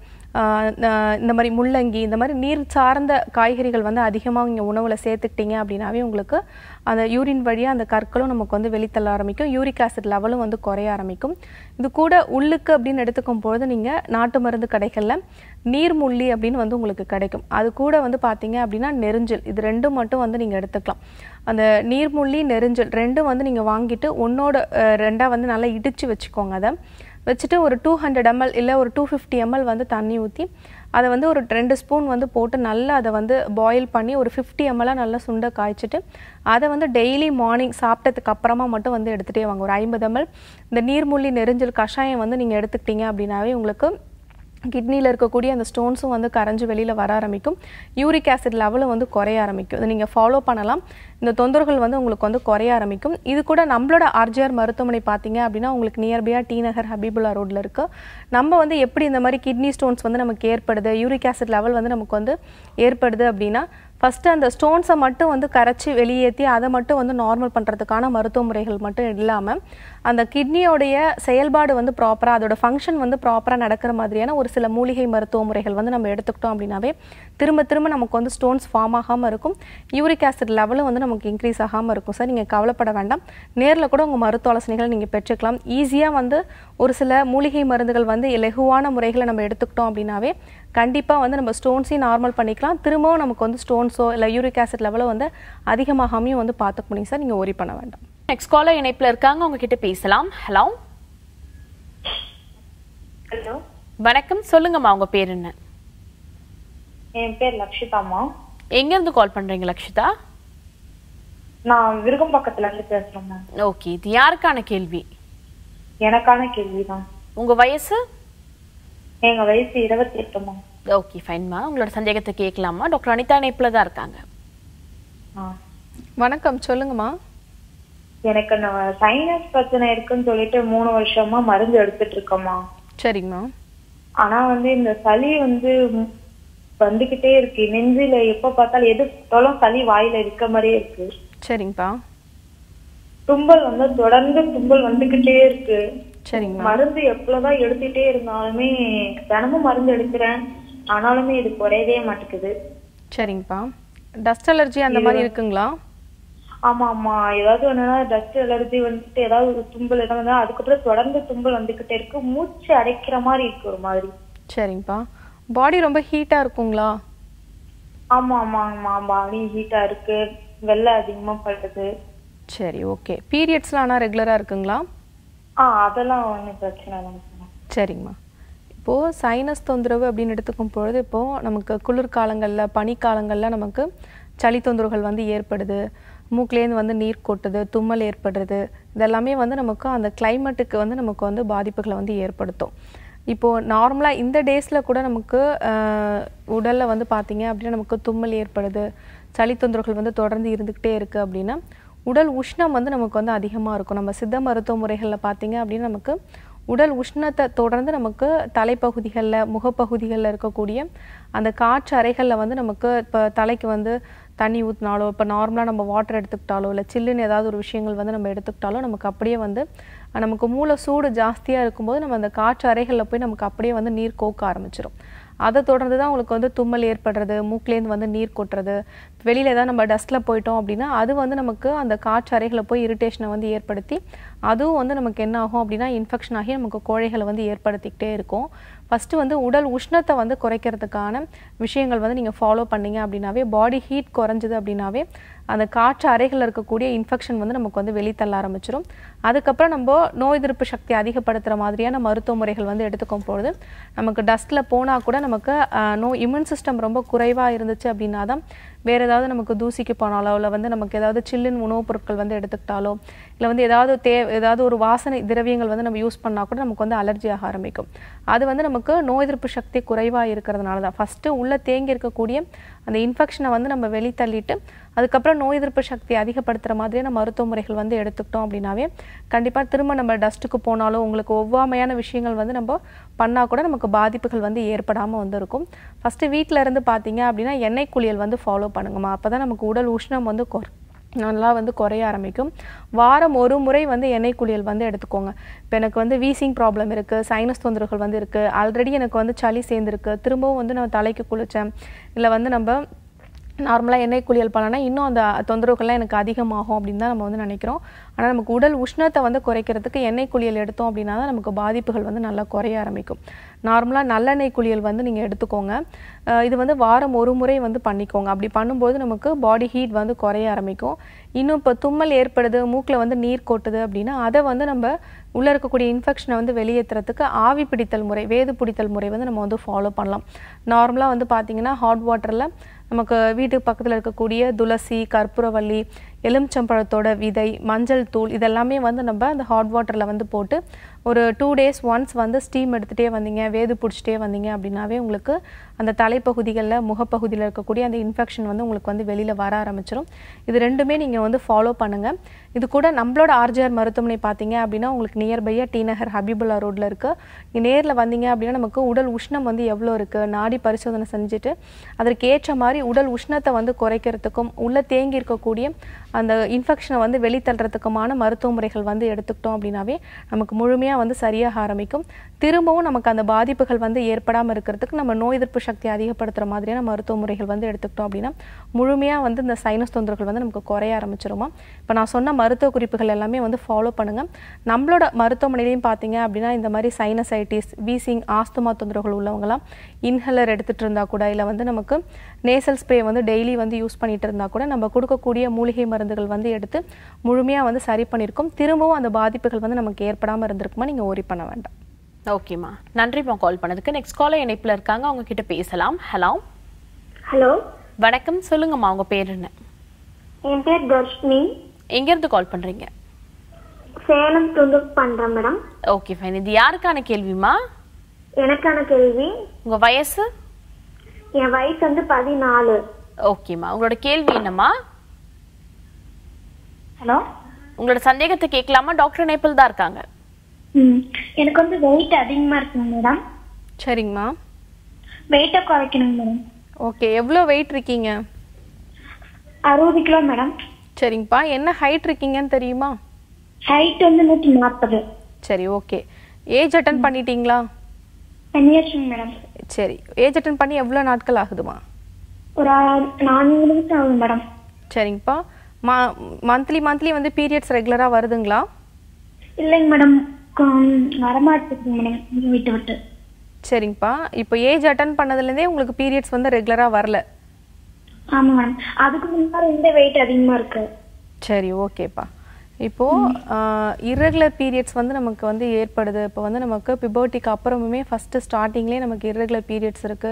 இந்த மாதிரி முள்ளங்கி, இந்த மாதிரி நீர் சார்ந்த காய்கறிகள் வந்து அதிகமாக இங்கே உணவில் சேர்த்துக்கிட்டீங்க அப்படின்னாவே உங்களுக்கு அந்த யூரின் வழியாக அந்த கற்களும் நமக்கு வந்து வெளித்தள்ள ஆரம்பிக்கும், யூரிக் ஆசிட் லெவலும் வந்து குறைய ஆரம்பிக்கும். இது கூட உள்ளுக்கு அப்படின்னு எடுத்துக்கும் பொழுது நீங்கள் நாட்டு மருந்து கடைகளில் நீர்முள்ளி அப்படின்னு வந்து உங்களுக்கு கிடைக்கும். அது கூட வந்து பார்த்தீங்க அப்படின்னா நெரிஞ்சல், இது ரெண்டும் மட்டும் வந்து நீங்கள் எடுத்துக்கலாம். அந்த நீர்முள்ளி நெரிஞ்சல் ரெண்டும் வந்து நீங்கள் வாங்கிட்டு ஒன்றோட ரெண்டாக வந்து நல்லா இடித்து வச்சுக்கோங்க. அதை வச்சுட்டு ஒரு 200 ml இல்லை ஒரு 250 ml வந்து தண்ணி ஊற்றி அதை வந்து ஒரு 2 ஸ்பூன் வந்து போட்டு நல்லா அதை வந்து பாயில் பண்ணி ஒரு 50 ml நல்லா சுண்டை காய்ச்சிட்டு அதை வந்து டெய்லி மார்னிங் சாப்பிட்டதுக்கு அப்புறமா மட்டும் வந்து எடுத்துகிட்டே வாங்க. ஒரு 50 ml இந்த நீர்முள்ளி நெரிஞ்சல் கஷாயம் வந்து நீங்கள் எடுத்துக்கிட்டீங்க அப்படின்னாவே உங்களுக்கு கிட்னியில் இருக்கக்கூடிய அந்த ஸ்டோன்ஸும் வந்து கரைஞ்சி வெளியில் வர ஆரம்பிக்கும், யூரிக் ஆசிட் லெவலும் வந்து குறைய ஆரம்பிக்கும். இதை நீங்கள் ஃபாலோ பண்ணலாம், இந்த தொந்தரவுகள் வந்து உங்களுக்கு வந்து குறைய ஆரம்பிக்கும். இது கூட நம்மளோட RJR மருத்துவமனை பார்த்தீங்க அப்படின்னா உங்களுக்கு நியர்பையாக டி நகர் ஹபீபுல்லா ரோட்டில் இருக்குது. நம்ம வந்து எப்படி இந்த மாதிரி கிட்னி ஸ்டோன்ஸ் வந்து நமக்கு ஏற்படுது, யூரிக் ஆசிட் லெவல் வந்து நமக்கு வந்து ஏற்படுது அப்படின்னா ஃபஸ்ட்டு அந்த ஸ்டோன்ஸை மட்டும் வந்து கரைச்சி வெளியேற்றி அதை மட்டும் வந்து நார்மல் பண்ணுறதுக்கான மருத்துவ முறைகள் மட்டும் இல்லாமல் அந்த கிட்னியோடைய செயல்பாடு வந்து ப்ராப்பராக அதோட ஃபங்க்ஷன் வந்து ப்ராப்பராக நடக்கிற மாதிரியான ஒரு சில மூலிகை மருத்துவ முறைகள் வந்து நம்ம எடுத்துக்கிட்டோம் அப்படின்னாவே திரும்ப திரும்ப நமக்கு வந்து ஸ்டோன்ஸ் ஃபார்ம் ஆகாமல் இருக்கும், யூரிக் ஆசிட் லெவலும் வந்து நமக்கு இன்க்ரீஸ் ஆகாமல் இருக்கும். சார் நீங்கள் கவலைப்பட வேண்டாம், நேரில் கூட உங்கள் மருத்துவ ஆலோசனைகளை நீங்கள் பெற்றுக்கலாம். ஈஸியாக வந்து ஒரு சில மூலிகை மருந்துகள் வந்து இலகுவான முறைகளை நம்ம எடுத்துக்கிட்டோம் அப்படின்னாவே கண்டிப்பாக வந்து நம்ம ஸ்டோன்ஸையும் நார்மல் பண்ணிக்கலாம், திரும்பவும் நமக்கு வந்து ஸ்டோன்ஸோ இல்லை யூரிக் ஆசிட் லெவலோ வந்து அதிகமாகாமையும் வந்து பார்த்துக்க முடியும். சார் நீங்கள் ஒரி பண்ண வேண்டாம். நெக்ஸ்ட் காலர் இணைப்பில் இருக்காங்க, உங்ககிட்ட பேசலாம். ஹலோ ஹலோ வணக்கம், சொல்லுங்கம்மா உங்க பேர் என்ன? என் பேர் லக்ஷிதாமா. எங்க இருந்து கால் பண்றீங்க லக்ஷிதா? நான் விருகம்பாக்கத்துல இருந்து பேசுறேன். ஓகே, இது யாருக்கான கேள்வி? எனக்கான கேள்விதான். உங்க வயசு? எங்க வயசு 28மா. ஓகே ஃபைன்மா, உங்களோட சந்தேகத்தை கேட்கலாமா? டாக்டர் அனிதா இணைப்புல தான் இருக்காங்க. வணக்கம், சொல்லுங்கம்மா. எனக்கு சைனஸ் பிரச்சனை இருக்குன்னு சொல்லிட்டு 3 வருஷமா மருந்து எடுத்துட்டு இருக்கோமா. சரிங்கம்மா. ஆனா வந்து இந்த சளி வந்து வந்துகிட்டே இருக்கு, நெஞ்சில எப்ப பார்த்தாலும் எது பார்த்தாலும் சளி வாயில இருக்க மாதிரியே இருக்கு. சரிங்கப்பா. தும்பல் வந்து தொடர்ந்து தும்பல் வந்துகிட்டே இருக்கு. சரிங்க. மருந்து எவ்வளவுதான் எடுத்துட்டே இருந்தாலுமே தினமும் மருந்து எடுக்கிறேன், ஆனாலுமே இது குறையவே மாட்டேங்குது. சரிங்கப்பா. டஸ்ட் அலர்ஜி அந்த மாதிரி இருக்குங்களா? ஆமா ஆமா, ஏதாவது ஒண்ணுனா டஸ்ட் அலர்ஜி வந்துட்டு ஏதாவது ஒரு தும்பல் ஏதாவது அதுக்கப்புறம் தொடர்ந்து தும்பல் வந்துகிட்டே இருக்கு, மூச்சு அடைக்கிற மாதிரி இருக்கு ஒரு மாதிரி. சரிங்கப்பா. பாடி ரொம்ப ஹீட்டா இருக்குங்களா? ஆமா ஆமா ஆமா, பாடி ஹீட்டா இருக்கு, வெள்ளை அதிகமா படுது. சரி, ஓகே. பீரியட்ஸ்லாம் ஆனால் ரெகுலராக இருக்குங்களா? அதெல்லாம் ஒன்றும் பிரச்சனை இல்லைங்க. சரிங்கம்மா. இப்போது சைனஸ் தொந்தரவு அப்படின்னு எடுத்துக்கும் பொழுது இப்போது நமக்கு குளிர்காலங்களில் பனிக்காலங்களில் நமக்கு சளி தொந்தரவுகள் வந்து ஏற்படுது, மூக்குலேருந்து வந்து நீர் கொட்டுது, தும்மல் ஏற்படுறது, இதெல்லாமே வந்து நமக்கு அந்த கிளைமேட்டுக்கு வந்து நமக்கு வந்து பாதிப்புகளை வந்து ஏற்படுத்தும். இப்போது நார்மலாக இந்த டேஸில் கூட நமக்கு உடலில் வந்து பார்த்திங்க அப்படின்னா நமக்கு தும்மல் ஏற்படுது, சளி தொந்தரவுகள் வந்து தொடர்ந்து இருந்துக்கிட்டே இருக்குது அப்படின்னா உடல் உஷ்ணம் வந்து நமக்கு வந்து அதிகமாக இருக்கும். நம்ம சித்த மருத்துவ முறைகளில் பார்த்திங்க அப்படின்னா நமக்கு உடல் உஷ்ணத்தை தொடர்ந்து நமக்கு தலைப்பகுதிகளில் முகப்பகுதிகளில் இருக்கக்கூடிய அந்த காற்று அறைகளில் வந்து நமக்கு இப்போ தலைக்கு வந்து தண்ணி ஊற்றினாலோ, இப்போ நார்மலாக நம்ம வாட்டர் எடுத்துக்கிட்டாலோ, இல்லை சில்லுன்னு ஏதாவது ஒரு விஷயங்கள் வந்து நம்ம எடுத்துக்கிட்டாலோ நமக்கு அப்படியே வந்து நமக்கு மூளை சூடு ஜாஸ்தியாக இருக்கும்போது நம்ம அந்த காற்று அறைகளில் போய் நமக்கு அப்படியே வந்து நீர் கோக்க ஆரம்பிச்சிடும். அதை தொடர்ந்து தான் உங்களுக்கு வந்து தும்மல் ஏற்படுறது, மூக்கிலேருந்து வந்து நீர் கொட்டுறது, வெளியில் ஏதாவது நம்ம டஸ்ட்டில் போயிட்டோம் அப்படின்னா அது வந்து நமக்கு அந்த காற்று அறைகளை போய் இரிட்டேஷனை வந்து ஏற்படுத்தி அதுவும் வந்து நமக்கு என்ன ஆகும் அப்படின்னா இன்ஃபெக்ஷன் ஆகி நமக்கு கோழைகளை வந்து ஏற்படுத்திக்கிட்டே இருக்கும். ஃபஸ்ட்டு வந்து உடல் உஷ்ணத்தை வந்து குறைக்கிறதுக்கான விஷயங்கள் வந்து நீங்கள் ஃபாலோ பண்ணிங்க அப்படின்னாவே பாடி ஹீட் குறைஞ்சிது அப்படின்னாவே அந்த காற்று அறைகளில் இருக்கக்கூடிய இன்ஃபெக்ஷன் வந்து நமக்கு வந்து வெளித்தள்ள ஆரம்பிச்சிடும். அதுக்கப்புறம் நம்ம நோய் எதிர்ப்பு சக்தி அதிகப்படுத்துகிற மாதிரியான மருத்துவ முறைகள் வந்து எடுத்துக்கும் பொழுது நமக்கு டஸ்ட்டில் போனால் கூட நமக்கு இம்யூன் சிஸ்டம் ரொம்ப குறைவாக இருந்துச்சு அப்படின்னா தான் வேறு ஏதாவது நமக்கு தூசிக்கு போனாலோ, இல்லை வந்து நமக்கு ஏதாவது சில்லுன்னு உணவுப் பொருட்கள் வந்து எடுத்துக்கிட்டாலோ, இல்லை வந்து ஏதாவது ஒரு வாசனை திரவியங்கள் வந்து நம்ம யூஸ் பண்ணால் கூட நமக்கு வந்து அலர்ஜி ஆக ஆரம்பிக்கும். அது வந்து நமக்கு நோய் எதிர்ப்பு சக்தி குறைவாக இருக்கிறதுனால தான். ஃபஸ்ட்டு உள்ளே தேங்கி இருக்கக்கூடிய அந்த இன்ஃபெக்ஷனை வந்து நம்ம வெளித்தள்ளிட்டு அதுக்கப்புறம் நோய் எதிர்ப்பு சக்தி அதிகப்படுத்துகிற மாதிரியான மருத்துவ முறைகள் வந்து எடுத்துக்கிட்டோம் அப்படின்னாவே கண்டிப்பாக திரும்ப நம்ம டஸ்ட்டுக்கு போனாலும் உங்களுக்கு ஒவ்வாமையான விஷயங்கள் வந்து நம்ம பண்ணால் கூட நமக்கு பாதிப்புகள் வந்து ஏற்படாமல் வந்து இருக்கும். ஃபஸ்ட்டு வீட்டில் இருந்து பார்த்தீங்க அப்படின்னா எண்ணெய் குளியல் வந்து ஃபாலோ பண்ணுங்கம்மா. அப்போ தான் நமக்கு உடல் உஷ்ணம் வந்து நல்லா வந்து குறைய ஆரம்பிக்கும். வாரம் ஒரு முறை வந்து எண்ணெய் குளியல் வந்து எடுத்துக்கோங்க. இப்போ எனக்கு வந்து வீசிங் ப்ராப்ளம் இருக்குது, சைனஸ் தொந்தரவுகள் வந்து இருக்குது, ஆல்ரெடி எனக்கு வந்து சளி சேர்ந்துருக்கு, திரும்பவும் வந்து நான் தலைக்கு குளித்தேன், இல்லை வந்து நம்ம நார்மலாக எண்ணெய் குளியல் பண்ணனா இன்னும் அந்த தொந்தரவுகள்லாம் எனக்கு அதிகமாகும் அப்படின்னு தான் நம்ம வந்து நினைக்கிறோம். ஆனால் நமக்கு உடல் உஷ்ணத்தை வந்து குறைக்கிறதுக்கு எண்ணெய் குளியல் எடுத்தோம் அப்படின்னா தான் நமக்கு பாதிப்புகள் வந்து நல்லா குறைய ஆரம்பிக்கும். நார்மலாக நல்லெண்ணெய் குளியல் வந்து நீங்கள் எடுத்துக்கோங்க. இது வந்து வாரம் ஒரு முறை வந்து பண்ணிக்கோங்க. அப்படி பண்ணும்போது நமக்கு பாடி ஹீட் வந்து குறைய ஆரம்பிக்கும். இன்னும் இப்போ தும்மல் ஏற்படுது, மூக்கில் வந்து நீர் கொட்டுது அப்படின்னா அதை வந்து நம்ம உள்ளே இருக்கக்கூடிய இன்ஃபெக்ஷனை வந்து வெளியேற்றுறதுக்கு ஆவி பிடித்தல் முறை, வேது பிடித்தல் முறை வந்து நம்ம வந்து ஃபாலோ பண்ணலாம். நார்மலாக வந்து பார்த்திங்கன்னா ஹாட் வாட்டரில் நமக்கு வீட்டுக்கு பக்கத்தில் இருக்கக்கூடிய துளசி, கற்பூரவள்ளி, எலுமிச்சம்பழத்தோட விதை, மஞ்சள் தூள் இதெல்லாமே வந்து நம்ம அந்த ஹாட் வாட்டரில் வந்து போட்டு ஒரு 2 days ஒன்ஸ் வந்து ஸ்டீம் எடுத்துகிட்டே வந்தீங்க, வேது பிடிச்சிட்டே வந்தீங்க அப்படின்னாவே உங்களுக்கு அந்த தலைப்பகுதிகளில் முகப்பகுதியில் இருக்கக்கூடிய அந்த இன்ஃபெக்ஷன் வந்து உங்களுக்கு வந்து வெளியில் வர ஆரம்பிச்சிடும். இது ரெண்டுமே நீங்கள் வந்து ஃபாலோ பண்ணுங்கள். இது கூட நம்மளோட RJR மருத்துவமனை பார்த்தீங்க அப்படின்னா உங்களுக்கு நியர்பையாக டி நகர் ஹபிபுல்லா ரோட்டில் இருக்குது. நீங்கள் நேரில் வந்தீங்க அப்படின்னா நமக்கு உடல் உஷ்ணம் வந்து எவ்வளோ இருக்குது நாடி பரிசோதனை செஞ்சுட்டு அதற்கு ஏற்ற மாதிரி உடல் உஷ்ணத்தை வந்து குறைக்கிறதுக்கும் உள்ளே தேங்கி இருக்கக்கூடிய அந்த இன்ஃபெக்ஷனை வந்து வெளித்தள்ளுறதுக்குமான மருத்துவ முறைகள் வந்து எடுத்துக்கிட்டோம் அப்படின்னாவே நமக்கு முழுமையாக வந்து சரியாக ஆரம்பிக்கும். திரும்பவும் நமக்கு அந்த பாதிப்புகள் வந்து ஏற்படாமல் இருக்கிறதுக்கு நம்ம நோய் எதிர்ப்பு சக்தி அதிகப்படுத்துகிற மாதிரியான மருத்துவ முறைகள் வந்து எடுத்துக்கிட்டோம் அப்படின்னா முழுமையாக வந்து இந்த சைனஸ் தொந்தரவுகள் வந்து நமக்கு குறைய ஆரம்பிச்சிருமா. இப்போ நான் சொன்ன மருத்துவ குறிப்புகள் எல்லாமே வந்து ஃபாலோ பண்ணுங்கள். நம்மளோட மருத்துவமனையிலையும் பார்த்தீங்க அப்படின்னா இந்த மாதிரி சைனசைட்டிஸ், வீசிங், ஆஸ்துமா தொந்தரவுகள் உள்ளவங்களாம் இன்ஹேலர் எடுத்துகிட்டு இருந்தால் கூட, இல்லை வந்து நமக்கு நேசல் ஸ்ப்ரே வந்து டெய்லி வந்து யூஸ் பண்ணிட்டு இருந்தால் கூட நம்ம கொடுக்கக்கூடிய மூலிகை மருந்துகள் வந்து எடுத்து முழுமையாக வந்து சரி பண்ணியிருக்கோம். திரும்பவும் அந்த பாதிப்புகள் வந்து நமக்கு ஏற்படாமல் இருந்திருக்குமா, நீங்கள் ஓரி பண்ண வேண்டாம். ஓகேம்மா, நன்றிம்மா கால் பண்ணதுக்கு. நெக்ஸ்ட் காலர் இணைப்பில் இருக்காங்க, அவங்க கிட்ட பேசலாம். ஹலோ ஹலோ, வணக்கம், சொல்லுங்கம்மா, உங்க பேர் என்ன? என் பேர் தர்ஷினி. எங்கேருந்து கால் பண்றீங்க? சேலம் துண்டு பண்றேன் மேடம். Okay fine. இது யாருக்கான கேள்விமா? எனக்கான கேள்வி. உங்க வயசு? என் வயசு வந்து 14. ஓகேம்மா, உங்களோட கேள்வி என்னம்மா? ஹலோ, உங்களோட சந்தேகத்தை கேட்கலாமா? டாக்டர் இணைப்பில் தான் இருக்காங்க. எனக்கு வந்து வெயிட் அதிகமா இருக்குங்க மேடம். சரிங்கம்மா. வெயிட்டை குறைக்கணுங்க மேடம். ஓகே, எவ்வளோ வெயிட் இருக்கீங்க? 60 கிலோ மேடம். சரிங்கப்பா. என்ன ஹைட் இருக்கீங்கன்னு தெரியுமா? ஹைட் வந்து 140. சரி, ஓகே. ஏஜ் அட்டன் பண்ணிட்டீங்களா? 10 years மேடம். சரி, ஏஜ் அட்டன் பண்ணி எவ்வளோ நாட்கள் ஆகுதுமா? ஒரு 4 நிமிஷம் ஆகுது மேடம். சரிங்கப்பா. மந்த்லி வந்து பீரியட்ஸ் ரெகுலராக வருதுங்களா? இல்லைங்க மேடம், வரமாட்டேங்குது மேடம் விட்டு விட்டு. சரிங்கப்பா. இப்போ ஏஜ் அட்டன் பண்ணதுலேருந்தே உங்களுக்கு பீரியட்ஸ் வந்து ரெகுலராக வரல? ஆமாம் மேடம். அதுக்கு முன்னாடி இந்த வெயிட் அதிகமாக இருக்கு. சரி, ஓகேப்பா. இப்போது இர்ரெகுலர் பீரியட்ஸ் வந்து நமக்கு வந்து ஏற்படுது. இப்போ வந்து நமக்கு பிபர்ட்டிக்கு அப்புறமுமே ஃபஸ்ட்டு ஸ்டார்டிங்லேயே நமக்கு இர்ரெகுலர் பீரியட்ஸ் இருக்குது.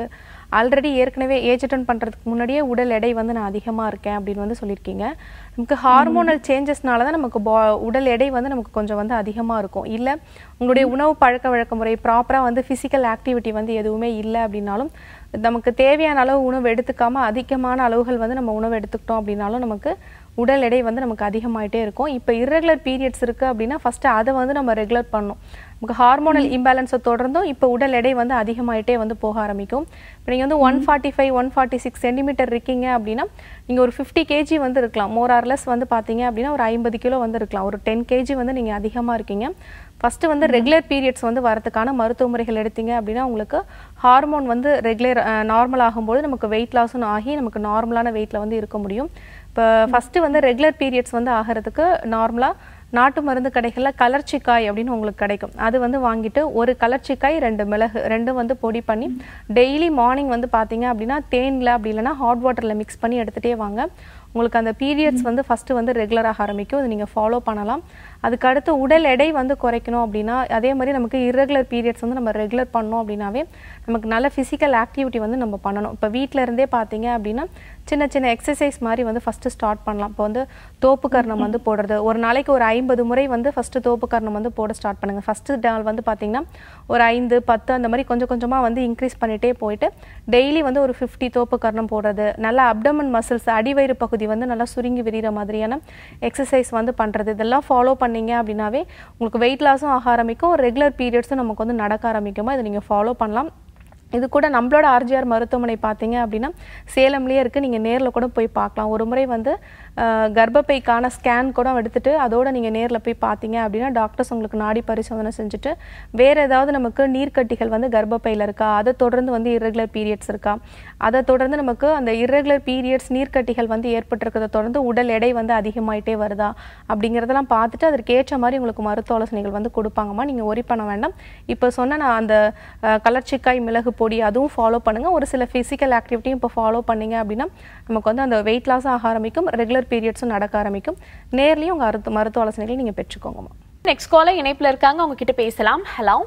ஆல்ரெடி ஏற்கனவே ஏஜ் அட்டன் பண்ணுறதுக்கு முன்னாடியே உடல் எடை வந்து நான் அதிகமாக இருக்கேன் அப்படின்னு வந்து சொல்லியிருக்கீங்க. நமக்கு ஹார்மோனல் சேஞ்சஸ்னால தான் நமக்கு உடல் எடை வந்து நமக்கு கொஞ்சம் வந்து அதிகமாக இருக்கும். இல்லை உங்களுடைய உணவு பழக்க வழக்க முறை ப்ராப்பராக வந்து ஃபிசிக்கல் ஆக்டிவிட்டி வந்து எதுவுமே இல்லை அப்படின்னாலும், நமக்கு தேவையான அளவு உணவு எடுத்துக்காம அதிகமான அளவுகள் வந்து நம்ம உணவு எடுத்துக்கிட்டோம் அப்படின்னாலும் நமக்கு உடல் எடை வந்து நமக்கு அதிகமாயிட்டே இருக்கும். இப்போ irregular பீரியட்ஸ் இருக்குது அப்படின்னா ஃபஸ்ட்டு அதை வந்து நம்ம ரெகுலர் பண்ணணும். நமக்கு ஹார்மோனல் இம்பேலன்ஸை தொடர்ந்தும் இப்போ உடல் எடை வந்து அதிகமாயிட்டே வந்து போக ஆரம்பிக்கும். இப்போ நீங்கள் வந்து 145 146 சென்டிமீட்டர் இருக்கீங்க அப்படின்னா நீங்கள் ஒரு 50 கேஜி வந்து இருக்கலாம். மோர் ஆர்லெஸ் வந்து பார்த்தீங்க அப்படின்னா ஒரு 50 கிலோ வந்து இருக்கலாம். ஒரு 10 கேஜி வந்து நீங்கள் அதிகமாக இருக்கீங்க. ஃபஸ்ட்டு வந்து ரெகுலர் பீரியட்ஸ் வந்து வரதுக்கான மருத்துவ முறைகள் எடுத்தீங்க அப்படின்னா உங்களுக்கு ஹார்மோன் வந்து நார்மல் ஆகும்போது நமக்கு வெயிட் லாஸும் ஆகி நமக்கு நார்மலான வெயிட்டில் வந்து இருக்க முடியும். இப்போ ஃபஸ்ட்டு வந்து ரெகுலர் பீரியட்ஸ் வந்து ஆகிறதுக்கு நார்மலாக நாட்டு மருந்து கடைகளில் கலர்ச்சிக்காய் அப்படின்னு உங்களுக்கு கிடைக்கும். அது வந்து வாங்கிட்டு ஒரு கலர்ச்சிக்காய் 2 மிளகு ரெண்டும் வந்து பொடி பண்ணி டெய்லி மார்னிங் வந்து பார்த்தீங்க அப்படின்னா தேனில் அப்படி இல்லைனா ஹாட் வாட்டரில் மிக்ஸ் பண்ணி எடுத்துகிட்டே வாங்க. உங்களுக்கு அந்த பீரியட்ஸ் வந்து ஃபஸ்ட்டு வந்து ரெகுலராக ஆரம்பிக்கும். இது நீங்கள் ஃபாலோ பண்ணலாம். அதுக்கு அடுத்து உடல் எடை வந்து குறைக்கணும் அப்படின்னா அதே மாதிரி நமக்கு irregular பீரியட்ஸ் வந்து நம்ம ரெகுலர் பண்ணோம் அப்படின்னாவே நமக்கு நல்ல ஃபிசிக்கல் ஆக்டிவிட்டி வந்து நம்ம பண்ணணும். இப்போ வீட்டில் இருந்தே பார்த்தீங்க அப்படின்னா சின்ன சின்ன எக்ஸசைஸ் மாதிரி வந்து ஃபஸ்ட்டு ஸ்டார்ட் பண்ணலாம். இப்போ வந்து தோப்பு கர்ணம் வந்து போடுறது, ஒரு நாளைக்கு ஒரு 50 முறை வந்து ஃபஸ்ட்டு தோப்பு கர்ணம் வந்து போட ஸ்டார்ட் பண்ணுங்கள். ஃபஸ்ட்டு நாள் வந்து பார்த்தீங்கன்னா ஒரு 5 10 அந்த மாதிரி கொஞ்சம் கொஞ்சமாக வந்து இன்க்ரீஸ் பண்ணிகிட்டே போயிட்டு டெய்லி வந்து ஒரு 50 தோப்பு கர்ணம் போடுறது, நல்லா அப்டமன் மசில்ஸ் அடிவயிறு பகுதி வந்து நல்லா சுருங்கி விரிகிற மாதிரியான எக்ஸசைஸ் வந்து பண்ணுறது, இதெல்லாம் ஃபாலோ பண்ணீங்க அப்படின்னாவே உங்களுக்கு வெயிட் லாஸும் ஆக ஆரம்பிக்கும். ரெகுலர் பீரியட்ஸும் நமக்கு வந்து நடக்க ஆரம்பிக்குமா. இதை நீங்கள் ஃபாலோ பண்ணலாம். இது கூட நம்மளோட RJR மருத்துவமனை பார்த்தீங்க அப்படின்னா சேலம்லேயே இருக்குது. நீங்கள் நேரில் கூட போய் பார்க்கலாம். ஒரு முறை வந்து கர்ப்பப்பைக்கான ஸ்கேன் கூட எடுத்துகிட்டு அதோடு நீங்கள் நேரில் போய் பார்த்தீங்க அப்படின்னா டாக்டர்ஸ் உங்களுக்கு நாடி பரிசோதனை செஞ்சுட்டு வேறு ஏதாவது நமக்கு நீர்க்கட்டிகள் வந்து கர்ப்பப்பையில் இருக்கா, அதை தொடர்ந்து வந்து irregular பீரியட்ஸ் இருக்கா, அதை தொடர்ந்து நமக்கு அந்த irregular பீரியட்ஸ் நீர்க்கட்டிகள் வந்து ஏற்பட்டிருக்கிறத தொடர்ந்து உடல் எடை வந்து அதிகமாயிட்டே வருதா அப்படிங்கிறதெல்லாம் பார்த்துட்டு அதற்கு ஏற்ற மாதிரி உங்களுக்கு மருத்துவ ஆலோசனைகள் வந்து கொடுப்பாங்கம்மா. நீங்கள் ஒரி பண்ண வேண்டாம். இப்போ சொன்ன நான் அந்த கலர்ச்சிக்காய் மிளகு பொடி அதுவும் ஃபாலோ பண்ணுங்கள். ஒரு சில ஃபிசிக்கல் ஆக்டிவிட்டியும் இப்போ ஃபாலோ பண்ணிங்க அப்படின்னா நமக்கு வந்து அந்த வெயிட் லாஸும் ஆக ஆரம்பிக்கும், ரெகுலர் பீரியட்ஸும் நடக்க ஆரம்பிக்கும். நேர்லேயும் உங்கள் மருத்துவ ஆலோசனைகள் நீங்கள் பெற்றுக்கோங்கம்மா. நெக்ஸ்ட் காலர் இணைப்பில் இருக்காங்க, அவங்க கிட்ட பேசலாம். ஹலோ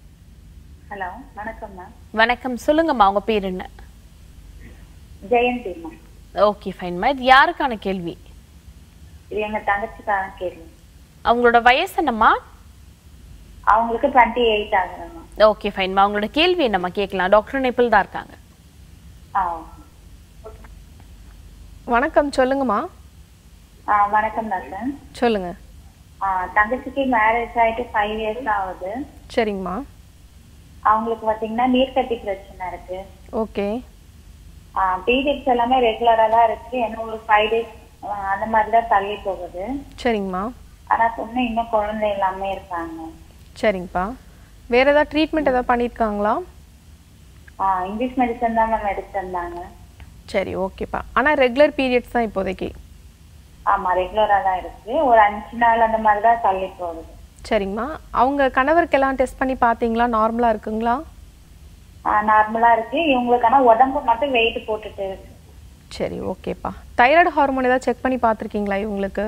ஹலோ, வணக்கம்மா. வணக்கம், சொல்லுங்கம்மா, உங்க பேர் என்ன? ஜெயந்திமா. ஓகே ஃபைன்மா. இது யாருக்கான கேள்வி? இது எங்க தங்கச்சிக்கான கேள்வி. அவங்களோட வயசு என்னம்மா? அவங்களுக்கு 28 ஆகுதும்மா. ஓகே ஃபைன்மா. அவங்களோட கேள்வி என்னம்மா கேட்கலாம்? டாக்டர் இணைப்பில் தான் இருக்காங்க. வணக்கம், சொல்லுங்கம்மா. வணக்கம் டாக்டர். சொல்லுங்க. தங்கச்சிக்கு மேரேஜ் ஆயிட்டு 5 இயர்ஸ் ஆகுது. சரிங்கம்மா. அவங்களுக்கு பாத்தீங்கன்னா நீர்க்கட்டி பிரச்சனை இருக்கு. ஓகே. பீரியட்ஸ் எல்லாமே ரெகுலரா தான் இருக்கு. என்ன ஒரு 5 days அந்த மாதிரி தான் தள்ளி போகுது. சரிங்கம்மா. ஆனா இன்னும் குழந்தை எல்லாமே இருக்காங்க. சரிங்கப்பா. வேற ஏதாவது ட்ரீட்மெண்ட் ஏதாவது பண்ணியிருக்காங்களா? இங்கிலீஷ் மெடிசன் தான் மேம் எடுத்திருந்தாங்க. சரி, ஓகேப்பா. ஆனால் ரெகுலர் பீரியட்ஸ் தான் இப்போதைக்கு? ஆமா, ரெகுலரா தான் இருக்கு. ஒரு 5 நாள் அந்த மாதிரி தான் தள்ளி போகுது. சரிங்கம்மா. அவங்க கணவருக்கெல்லாம் டெஸ்ட் பண்ணி பார்த்தீங்களா? நார்மலா இருக்குங்களா? நார்மலா இருக்கு. இவங்களுக்கு ஆனா உடம்பு மட்டும் வெயிட் போட்டுட்டு இருக்கு. சரி, ஓகேப்பா. தைராய்டு ஹார்மோன் ஏதாவது செக் பண்ணி பார்த்துருக்கீங்களா இவங்களுக்கு?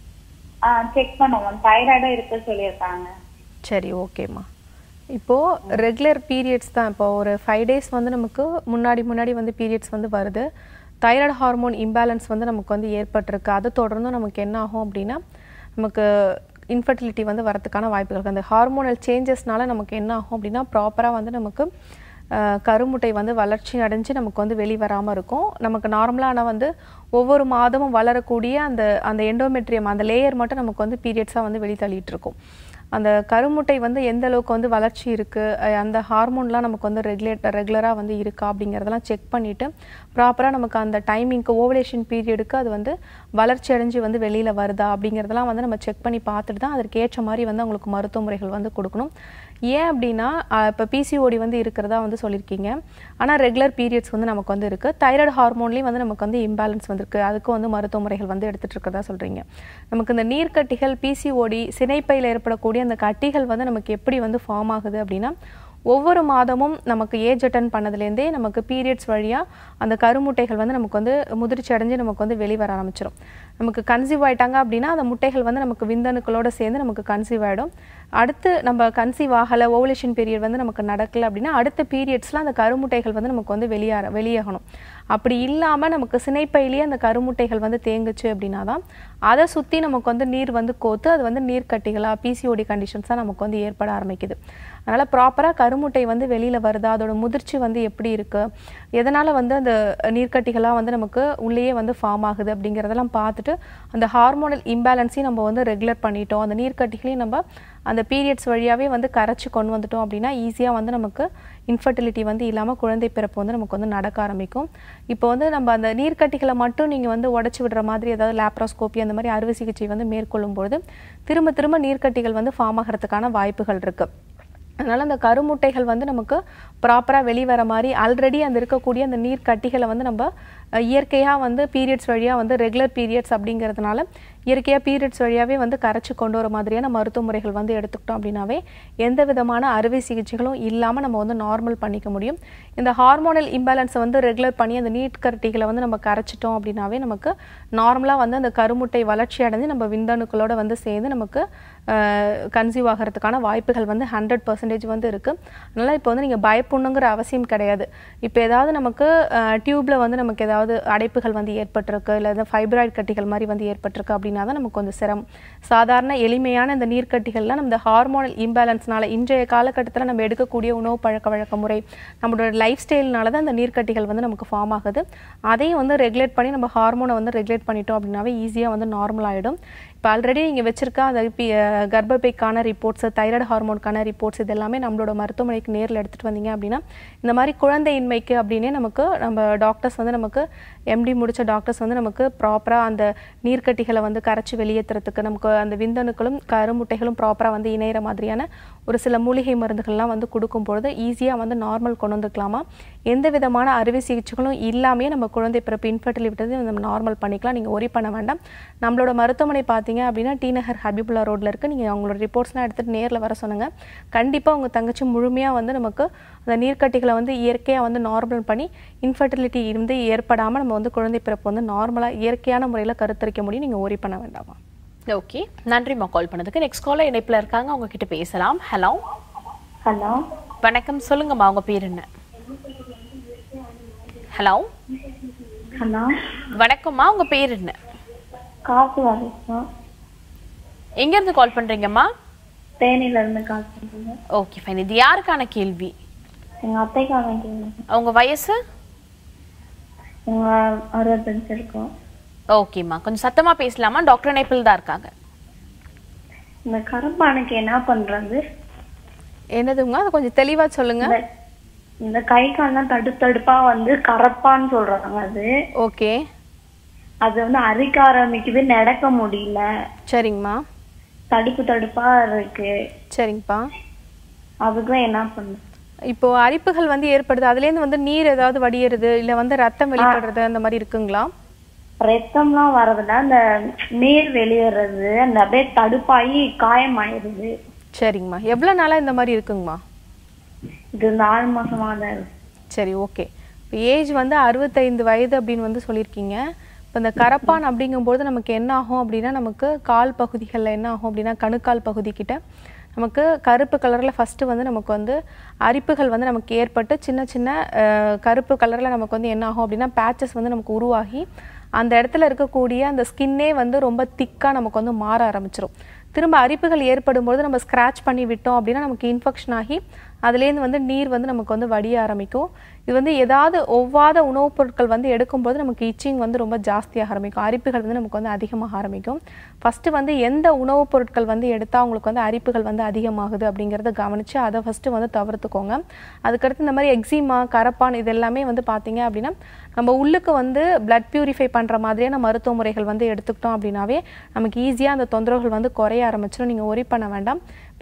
செக் பண்ணுவோம். தைராய்டும் இருக்கு சொல்லியிருக்காங்க. சரி, ஓகேம்மா. இப்போது ரெகுலர் பீரியட்ஸ் தான். இப்போ ஒரு 5 days வந்து நமக்கு முன்னாடி வந்து பீரியட்ஸ் வந்து வருது. தைராய்டு ஹார்மோன் இம்பேலன்ஸ் வந்து நமக்கு வந்து ஏற்பட்டிருக்கு. அதை தொடர்ந்தும் நமக்கு என்ன ஆகும் அப்படின்னா நமக்கு இன்ஃபர்டிலிட்டி வந்து வரதுக்கான வாய்ப்புகள் இருக்குது. அந்த ஹார்மோனல் சேஞ்சஸ்னால நமக்கு என்ன ஆகும் அப்படின்னா ப்ராப்பராக வந்து நமக்கு கருமுட்டை வந்து வளர்ச்சி அடைஞ்சு நமக்கு வந்து வெளிவராமல் இருக்கும். நமக்கு நார்மலான வந்து ஒவ்வொரு மாதமும் வளரக்கூடிய அந்த எண்டோமெட்ரியம் அந்த லேயர் மட்டும் நமக்கு வந்து பீரியட்ஸாக வந்து வெளித்தள்ளிட்டு இருக்கும். அந்த கருமுட்டை வந்து எந்த அளவுக்கு வந்து வளர்ச்சி இருக்குது, அந்த ஹார்மோன்லாம் நமக்கு வந்து ரெகுலராக வந்து இருக்கா அப்படிங்கிறதெல்லாம் செக் பண்ணிவிட்டு ப்ராப்பராக நமக்கு அந்த டைமிங்க்கு ஓவலேஷன் பீரியடுக்கு அது வந்து வளர்ச்சி அடைஞ்சு வந்து வெளியில் வருதா அப்படிங்கிறதெல்லாம் வந்து நம்ம செக் பண்ணி பார்த்துட்டு தான் அதற்கு ஏற்ற மாதிரி வந்து அவங்களுக்கு மருத்துவ முறைகள் வந்து கொடுக்கணும். ஏன் அப்படின்னா இப்போ PCOD வந்து இருக்கிறதா வந்து சொல்லியிருக்கீங்க. ஆனால் ரெகுலர் பீரியட்ஸ் வந்து நமக்கு வந்து இருக்குது. தைராய்டு ஹார்மோன்லேயும் வந்து நமக்கு வந்து இம்பேலன்ஸ் வந்துருக்கு. அதுக்கும் வந்து மருத்துவ முறைகள் வந்து எடுத்துகிட்டு இருக்கிறதா சொல்கிறீங்க. நமக்கு இந்த நீர்க்கட்டிகள் PCOD சினைப்பையில் ஏற்படக்கூடிய அந்த கட்டிகள் வந்து நமக்கு எப்படி வந்து ஃபார்ம் ஆகுது அப்படின்னா ஒவ்வொரு மாதமும் நமக்கு ஏஜ் அட்டன் பண்ணதுலேருந்தே நமக்கு பீரியட்ஸ் வழியாக அந்த கருமுட்டைகள் வந்து நமக்கு வந்து முதிர்ச்சி அடைஞ்சு நமக்கு வந்து வெளிவர ஆரம்பிச்சிடும். நமக்கு கன்சீவ் ஆயிட்டாங்க அப்படின்னா அந்த முட்டைகள் வந்து நமக்கு விந்தணுக்களோட சேர்ந்து நமக்கு கன்சீவ் ஆகிடும். அடுத்து நம்ம கன்சீவ் ஆகலை, ஓவலேஷன் பீரியட் வந்து நமக்கு நடக்கலை அப்படின்னா அடுத்த பீரியட்ஸில் அந்த கருமுட்டைகள் வந்து நமக்கு வந்து வெளியாகணும். அப்படி இல்லாமல் நமக்கு சினைப்பையிலேயே அந்த கருமுட்டைகள் வந்து தேங்குச்சு அப்படின்னா தான் அதை சுற்றி நமக்கு வந்து நீர் வந்து கோத்து அது வந்து நீர்க்கட்டிகளாக பிசிஓடி கண்டிஷன்ஸாக நமக்கு வந்து ஏற்பட ஆரம்பிக்குது. அதனால் ப்ராப்பராக கருமுட்டை வந்து வெளியில் வருதா, அதோட முதிர்ச்சி வந்து எப்படி இருக்குது, எதனால் வந்து அந்த நீர்க்கட்டிகளாக வந்து நமக்கு உள்ளேயே வந்து ஃபார்ம் ஆகுது அப்படிங்கிறதெல்லாம் பார்த்துட்டு அந்த ஹார்மோனல் இம்பேலன்ஸையும் நம்ம வந்து ரெகுலர் பண்ணிட்டோம், அந்த நீர்க்கட்டிகளையும் நம்ம அந்த பீரியட்ஸ் வழியாகவே வந்து கரைச்சி கொண்டு வந்துட்டோம் அப்படின்னா ஈஸியாக வந்து நமக்கு இன்ஃபர்டிலிட்டி வந்து இல்லாமல் குழந்தை பிறப்பு வந்து நமக்கு வந்து நடக்க ஆரம்பிக்கும். இப்போ வந்து நம்ம அந்த நீர்க்கட்டிகளை மட்டும் நீங்கள் வந்து உடச்சி விடுற மாதிரி ஏதாவது லேப்ராஸ்கோப்பி அந்த மாதிரி அறுவை சிகிச்சை வந்து மேற்கொள்ளும்போது திரும்ப திரும்ப நீர்க்கட்டிகள் வந்து ஃபார்ம் ஆகிறதுக்கான வாய்ப்புகள் இருக்குது. அதனால் அந்த கருமுட்டைகள் வந்து நமக்கு ப்ராப்பராக வெளிவர மாதிரி ஆல்ரெடி அந்த இருக்கக்கூடிய அந்த நீர் கட்டிகளை வந்து நம்ம இயற்கையாக வந்து பீரியட்ஸ் வழியாக வந்து ரெகுலர் பீரியட்ஸ் அப்படிங்கிறதுனால இயற்கையாக பீரியட்ஸ் வழியாகவே வந்து கரைச்சி கொண்டு வர மாதிரியான மருத்துவ முறைகள் வந்து எடுத்துக்கிட்டோம் அப்படின்னாவே எந்த விதமான அறுவை சிகிச்சைகளும் இல்லாமல் நம்ம வந்து நார்மல் பண்ணிக்க முடியும். இந்த ஹார்மோனல் இம்பேலன்ஸை வந்து ரெகுலர் பண்ணி அந்த நீட் கட்டிகளை வந்து நம்ம கரைச்சிட்டோம் அப்படின்னாவே நமக்கு நார்மலாக வந்து அந்த கருமுட்டை வளர்ச்சி அடைஞ்சு நம்ம விந்தணுக்களோட வந்து சேர்ந்து நமக்கு கன்சீவ் ஆகிறதுக்கான வாய்ப்புகள் வந்து 100% வந்து இருக்குது. அதனால் இப்போ வந்து நீங்கள் பயப்படணுங்கிற அவசியம் கிடையாது. இப்போ ஏதாவது நமக்கு டியூப்பில் வந்து நமக்கு ஏதாவது அடைப்புகள் வந்து ஏற்பட்டிருக்கு, இல்லை ஏதாவது ஃபைப்ராய்டு கட்டிகள் மாதிரி வந்து ஏற்பட்டிருக்கு அப்படின்னா தான் நமக்கு கொஞ்சம் சிரமம். சாதாரண எளிமையான இந்த நீர்க்கட்டிகள்லாம் நம்ம ஹார்மோனல் இம்பேலன்ஸ்னால இன்றைய காலகட்டத்தில் நம்ம எடுக்கக்கூடிய உணவு பழக்க வழக்க முறை நம்மளோட லைஃப் ஸ்டைல்னால தான் இந்த நீர்க்கட்டிகள் வந்து நமக்கு ஃபார்ம் ஆகுது. அதையும் வந்து ரெகுலேட் பண்ணி நம்ம ஹார்மோனை வந்து ரெகுலேட் பண்ணிட்டோம் அப்படின்னாவே ஈஸியாக வந்து நார்மல் ஆகிடும். இப்போ ஆல்ரெடி நீங்கள் வச்சுருக்க அந்த கர்ப்பப்பைக்கான ரிப்போர்ட்ஸு, தைராய்டு ஹார்மோனுக்கான ரிப்போர்ட்ஸ் இது எல்லாமே நம்மளோட மருத்துவமனைக்கு நேரில் எடுத்துகிட்டு வந்தீங்க அப்படின்னா இந்த மாதிரி குழந்தையின்மைக்கு அப்படின்னே நமக்கு நம்ம டாக்டர்ஸ் வந்து நமக்கு எம்டி முடித்த டாக்டர்ஸ் வந்து நமக்கு ப்ராப்பராக அந்த நீர்க்கட்டிகளை வந்து கரைச்சி வெளியேற்றுறதுக்கு நமக்கு அந்த விந்தணுக்களும் கருமுட்டைகளும் ப்ராப்பராக வந்து இணையிற மாதிரியான ஒரு சில மூலிகை மருந்துகள்லாம் வந்து கொடுக்கும்பொழுது ஈஸியாக வந்து நார்மல் கொண்டு வந்துக்கலாமா. எந்த விதமான அறுவை சிகிச்சைகளும் இல்லாமே நம்ம குழந்தை பிறப்பு இன்ஃபர்டிலிட்டி நம்ம நார்மல் பண்ணிக்கலாம். நீங்கள் ஒரி பண்ண வேண்டாம். நம்மளோட மருத்துவமனை பார்த்தீங்க அப்படின்னா டி நகர் ஹபிபுல்லா ரோட்டில் இருக்குது. நீங்கள் அவங்களோட ரிப்போர்ட்ஸ்லாம் எடுத்துகிட்டு நேரில் வர சொன்னாங்க. கண்டிப்பாக உங்கள் தங்கச்சி முழுமையாக வந்து நமக்கு அந்த நீர்க்கட்டிகளை வந்து இயற்கையாக வந்து நார்மல் பண்ணி இன்ஃபர்டிலிட்டி இருந்து ஏற்படாமல் நம்ம வந்து குழந்தை பிறப்பு வந்து நார்மலாக இயற்கையான முறையில் கருத்தரிக்க முடியும். நீங்கள் ஒரி பண்ண வேண்டாமா. ஓகே, நன்றிம்மா கால் பண்ணதுக்கு. நெக்ஸ்ட் காலர் இணைப்பில் இருக்காங்க, அவங்க கிட்ட பேசலாம். ஹலோ ஹலோ, வணக்கம், சொல்லுங்கம்மா, உங்க பேர் என்ன? ஹலோ ஹலோ, வணக்கம்மா, உங்க பேர் என்ன? காசு வாரிசா. எங்க இருந்து கால் பண்றீங்கம்மா? தேனில இருந்து கால் பண்றீங்க. Okay fine. இது யாருக்கான கேள்வி? எங்க அத்தைக்கான கேள்வி. அவங்க வயசு? 65 இருக்கும். ஓகேம்மா, கொஞ்சம் சத்தமா பேசலாமா? டாக்டர் இணைப்பில் தான் இருக்காங்க. இந்த கரப்பானுக்கு என்ன பண்றது? என்னதுங்க, அது கொஞ்சம் தெளிவா சொல்லுங்க. இந்த கை கால்லாம் தடுப்பா வந்து கரப்பான்னு சொல்றாங்க. அது ஓகே, அது வந்து அரிக்க ஆரம்பிக்குது, நடக்க முடியல. சரிங்கம்மா. தடுப்பா இருக்கு. சரிங்கப்பா. அதுக்கு என்ன பண்ணு? இப்போ அரிப்புகள் வந்து ஏற்படுது, அதுலேருந்து வந்து நீர் ஏதாவது வடியறது இல்லை வந்து ரத்தம் வெளிப்படுறது அந்த மாதிரி இருக்குங்களா? ரத்தம்லாம் வரதுல அந்த நீர் வெளியேறது, அந்த அப்படியே தடுப்பாகி காயமாயிருது. சரிங்கம்மா. எவ்வளோ நாளாக இந்த மாதிரி இருக்குங்கம்மா? இது 4 மாசமா தான் இருக்கு. சரி, ஓகே. இப்போ ஏஜ் வந்து 65 வயது அப்படின்னு வந்து சொல்லியிருக்கீங்க. இப்போ இந்த கரப்பான் அப்படிங்கும்போது நமக்கு என்ன ஆகும் அப்படின்னா, நமக்கு கால் பகுதிகளில் என்ன ஆகும் அப்படின்னா, கணுக்கால் பகுதிக்கிட்ட நமக்கு கருப்பு கலரில் ஃபஸ்ட்டு வந்து நமக்கு வந்து அரிப்புகள் வந்து நமக்கு ஏற்பட்டு சின்ன சின்ன கருப்பு கலரில் நமக்கு வந்து என்ன ஆகும் அப்படின்னா பேச்சஸ் வந்து நமக்கு உருவாகி அந்த இடத்துல இருக்கக்கூடிய அந்த ஸ்கின்னே வந்து ரொம்ப திக்காக நமக்கு வந்து மாற ஆரம்பிச்சிடும். திரும்ப அரிப்புகள் ஏற்படும்போது நம்ம ஸ்க்ராட்ச் பண்ணி விட்டோம் அப்படின்னா நமக்கு இன்ஃபெக்ஷன் ஆகி அதுலேருந்து வந்து நீர் வந்து நமக்கு வந்து வடிய ஆரம்பிக்கும். இது வந்து ஏதாவது ஒவ்வாத உணவுப் பொருட்கள் வந்து எடுக்கும்போது நமக்கு இச்சிங் வந்து ரொம்ப ஜாஸ்தியாக ஆரம்பிக்கும், அரிப்புகள் வந்து நமக்கு வந்து அதிகமாக ஆரம்பிக்கும். ஃபஸ்ட்டு வந்து எந்த உணவுப் பொருட்கள் வந்து எடுத்தால் உங்களுக்கு வந்து அரிப்புகள் வந்து அதிகமாகுது அப்படிங்கிறத கவனித்து அதை ஃபஸ்ட்டு வந்து தவிர்த்துக்கோங்க. அதுக்கடுத்து இந்த மாதிரி எக்ஸிமா, கரப்பான் இது எல்லாமே வந்து பார்த்தீங்க அப்படின்னா நம்ம உள்ளுக்கு வந்து பிளட் பியூரிஃபை பண்ணுற மாதிரியான மருத்துவ முறைகள் வந்து எடுத்துக்கிட்டோம் அப்படின்னாவே நமக்கு ஈஸியாக அந்த தொந்தரவுகள் வந்து குறைய ஆரம்பிச்சிடும். நீங்கள் ஒரி பண்ண வேண்டாம்.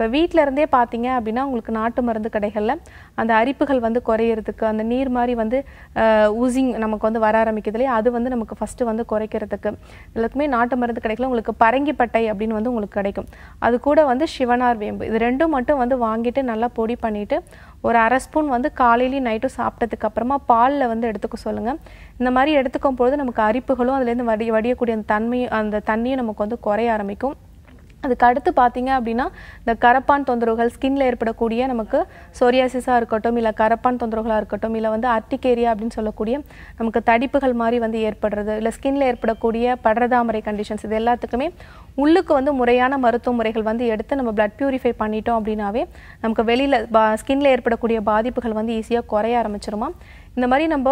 இப்போ வீட்டில் இருந்தே பார்த்தீங்க அப்படின்னா உங்களுக்கு நாட்டு மருந்து கடைகளில் அந்த அரிப்புகள் வந்து குறையிறதுக்கு, அந்த நீர் மாதிரி வந்து ஊசிங் நமக்கு வந்து வர ஆரம்பிக்குது இல்லையா, அது வந்து நமக்கு ஃபஸ்ட்டு வந்து குறைக்கிறதுக்கு எல்லாத்துக்குமே நாட்டு மருந்து கடைகளில் உங்களுக்கு பரங்கிப்பட்டை அப்படின்னு வந்து உங்களுக்கு கிடைக்கும். அது கூட வந்து சிவனார் வேம்பு, இது ரெண்டும் மட்டும் வந்து வாங்கிட்டு நல்லா பொடி பண்ணிவிட்டு ஒரு 1/2 ஸ்பூன் வந்து காலையிலையும் நைட்டும் சாப்பிட்டதுக்கு அப்புறமா பாலில் வந்து எடுத்துக்க சொல்லுங்கள். இந்த மாதிரி எடுத்துக்கும் பொழுது நமக்கு அரிப்புகளும் அதுலேருந்து வடியக்கூடிய அந்த தண்ணியும் நமக்கு வந்து குறைய ஆரம்பிக்கும். அதுக்கு அடுத்து பார்த்தீங்க அப்படின்னா இந்த கரப்பான் தொந்தரவுகள், ஸ்கின்ல ஏற்படக்கூடிய நமக்கு சோரியாசிஸாக இருக்கட்டும், இல்லை கரப்பான் தொந்தரவுகளாக இருக்கட்டும், இல்லை வந்து அர்டிகேரியா அப்படின்னு சொல்லக்கூடிய நமக்கு தடிப்புகள் மாதிரி வந்து ஏற்படுறது, இல்லை ஸ்கின்ல ஏற்படக்கூடிய படரதாமரை கண்டிஷன்ஸ், இது எல்லாத்துக்குமே உள்ளுக்கு வந்து முறையான மருத்துவ முறைகள் வந்து எடுத்து நம்ம பிளட் பியூரிஃபை பண்ணிட்டோம் அப்படின்னாவே நமக்கு வெளியில் ஸ்கின்ல ஏற்படக்கூடிய பாதிப்புகள் வந்து ஈஸியாக குறைய ஆரம்பிச்சிருமா. இந்த மாதிரி நம்ம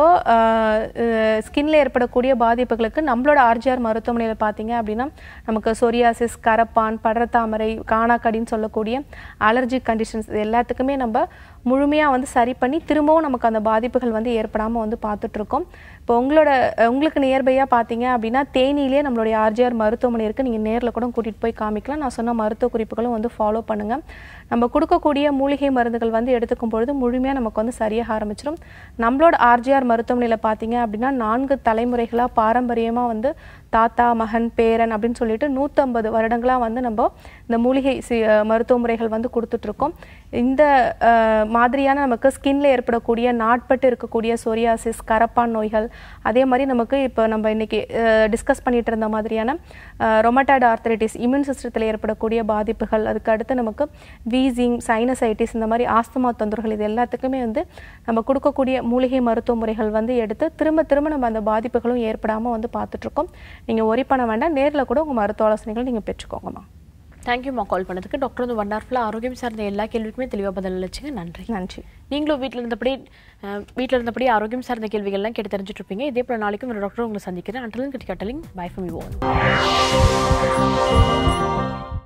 ஸ்கின்ல ஏற்படக்கூடிய பாதிப்புகளுக்கு நம்மளோட ஆர்ஜிஆர் மருத்துவமனையில் பார்த்தீங்க அப்படின்னா நமக்கு சொரியாசிஸ், கரப்பான், படரத்தாமரை, காணாக்கடின்னு சொல்லக்கூடிய அலர்ஜிக் கண்டிஷன்ஸ் இது எல்லாத்துக்குமே நம்ம முழுமையாக வந்து சரி பண்ணி திரும்பவும் நமக்கு அந்த பாதிப்புகள் வந்து ஏற்படாமல் வந்து பார்த்துட்ருக்கோம். இப்போ உங்களுக்கு நியர்பையாக பார்த்தீங்க அப்படின்னா தேனியிலே நம்மளுடைய ஆர்ஜிஆர் மருத்துவமனை இருக்குது. நீங்கள் நேரில் கூட கூட்டிகிட்டு போய் காமிக்கலாம். நான் சொன்ன மருத்துவ குறிப்புகளும் வந்து ஃபாலோ பண்ணுங்கள். நம்ம கொடுக்கக்கூடிய மூலிகை மருந்துகள் வந்து எடுத்துக்கும் பொழுது முழுமையாக நமக்கு வந்து சரியாக ஆரம்பிச்சிடும். நம்மளோட ஆர்ஜிஆர் மருத்துவமனையில் பார்த்தீங்க அப்படின்னா 4 தலைமுறைகளாக பாரம்பரியமாக வந்து தாத்தா, மகன், பேரன் அப்படின்னு சொல்லிட்டு 150 வருடங்களாக வந்து நம்ம இந்த மூலிகை மருத்துவ முறைகள் வந்து கொடுத்துட்ருக்கோம். இந்த மாதிரியான நமக்கு ஸ்கின்ல ஏற்படக்கூடிய நாட்பட்டு இருக்கக்கூடிய சொரியாசிஸ், கரப்பான் நோய்கள், அதே மாதிரி நமக்கு இப்போ நம்ம இன்னைக்கு டிஸ்கஸ் பண்ணிட்டு இருந்த மாதிரியான ரொமட்டாய்டு ஆர்த்ரைட்டிஸ், இம்யூன் சிஸ்டத்தில் ஏற்படக்கூடிய பாதிப்புகள், அதுக்கு அடுத்து நமக்கு வீசிங், சைனசைட்டிஸ், இந்த மாதிரி ஆஸ்துமா தொந்தரவுகள், இது எல்லாத்துக்குமே வந்து நம்ம கொடுக்கக்கூடிய மூலிகை மருத்துவ முறைகள் வந்து எடுத்து திரும்ப திரும்ப நம்ம அந்த பாதிப்புகளும் ஏற்படாமல் வந்து பார்த்துட்ருக்கோம். நீங்கள் ஒரி பண்ண வேண்டாம், நேரில் கூட உங்கள் மருத்துவ ஆலோசனைகள் நீங்கள் பெற்றுக்கோங்கம்மா. தேங்க்யூம்மா கால் பண்ணதுக்கு. டாக்டர் வந்து வண்டர்ஃபுல்லாக ஆரோக்கியம் சார்ந்த எல்லா கேள்விக்குமே தெளிவாக பதில் அளிச்சிங்க. நன்றி. நீங்களும் வீட்டில் இருந்தபடி ஆரோக்கியம் சார்ந்த கேள்விகள்லாம் கேட்டு தெரிஞ்சுட்டு இருப்பீங்க. இதே போல நாளைக்கும் ஒரு டாக்டர் உங்களை சந்திக்கிறேன். And telling bye from you all.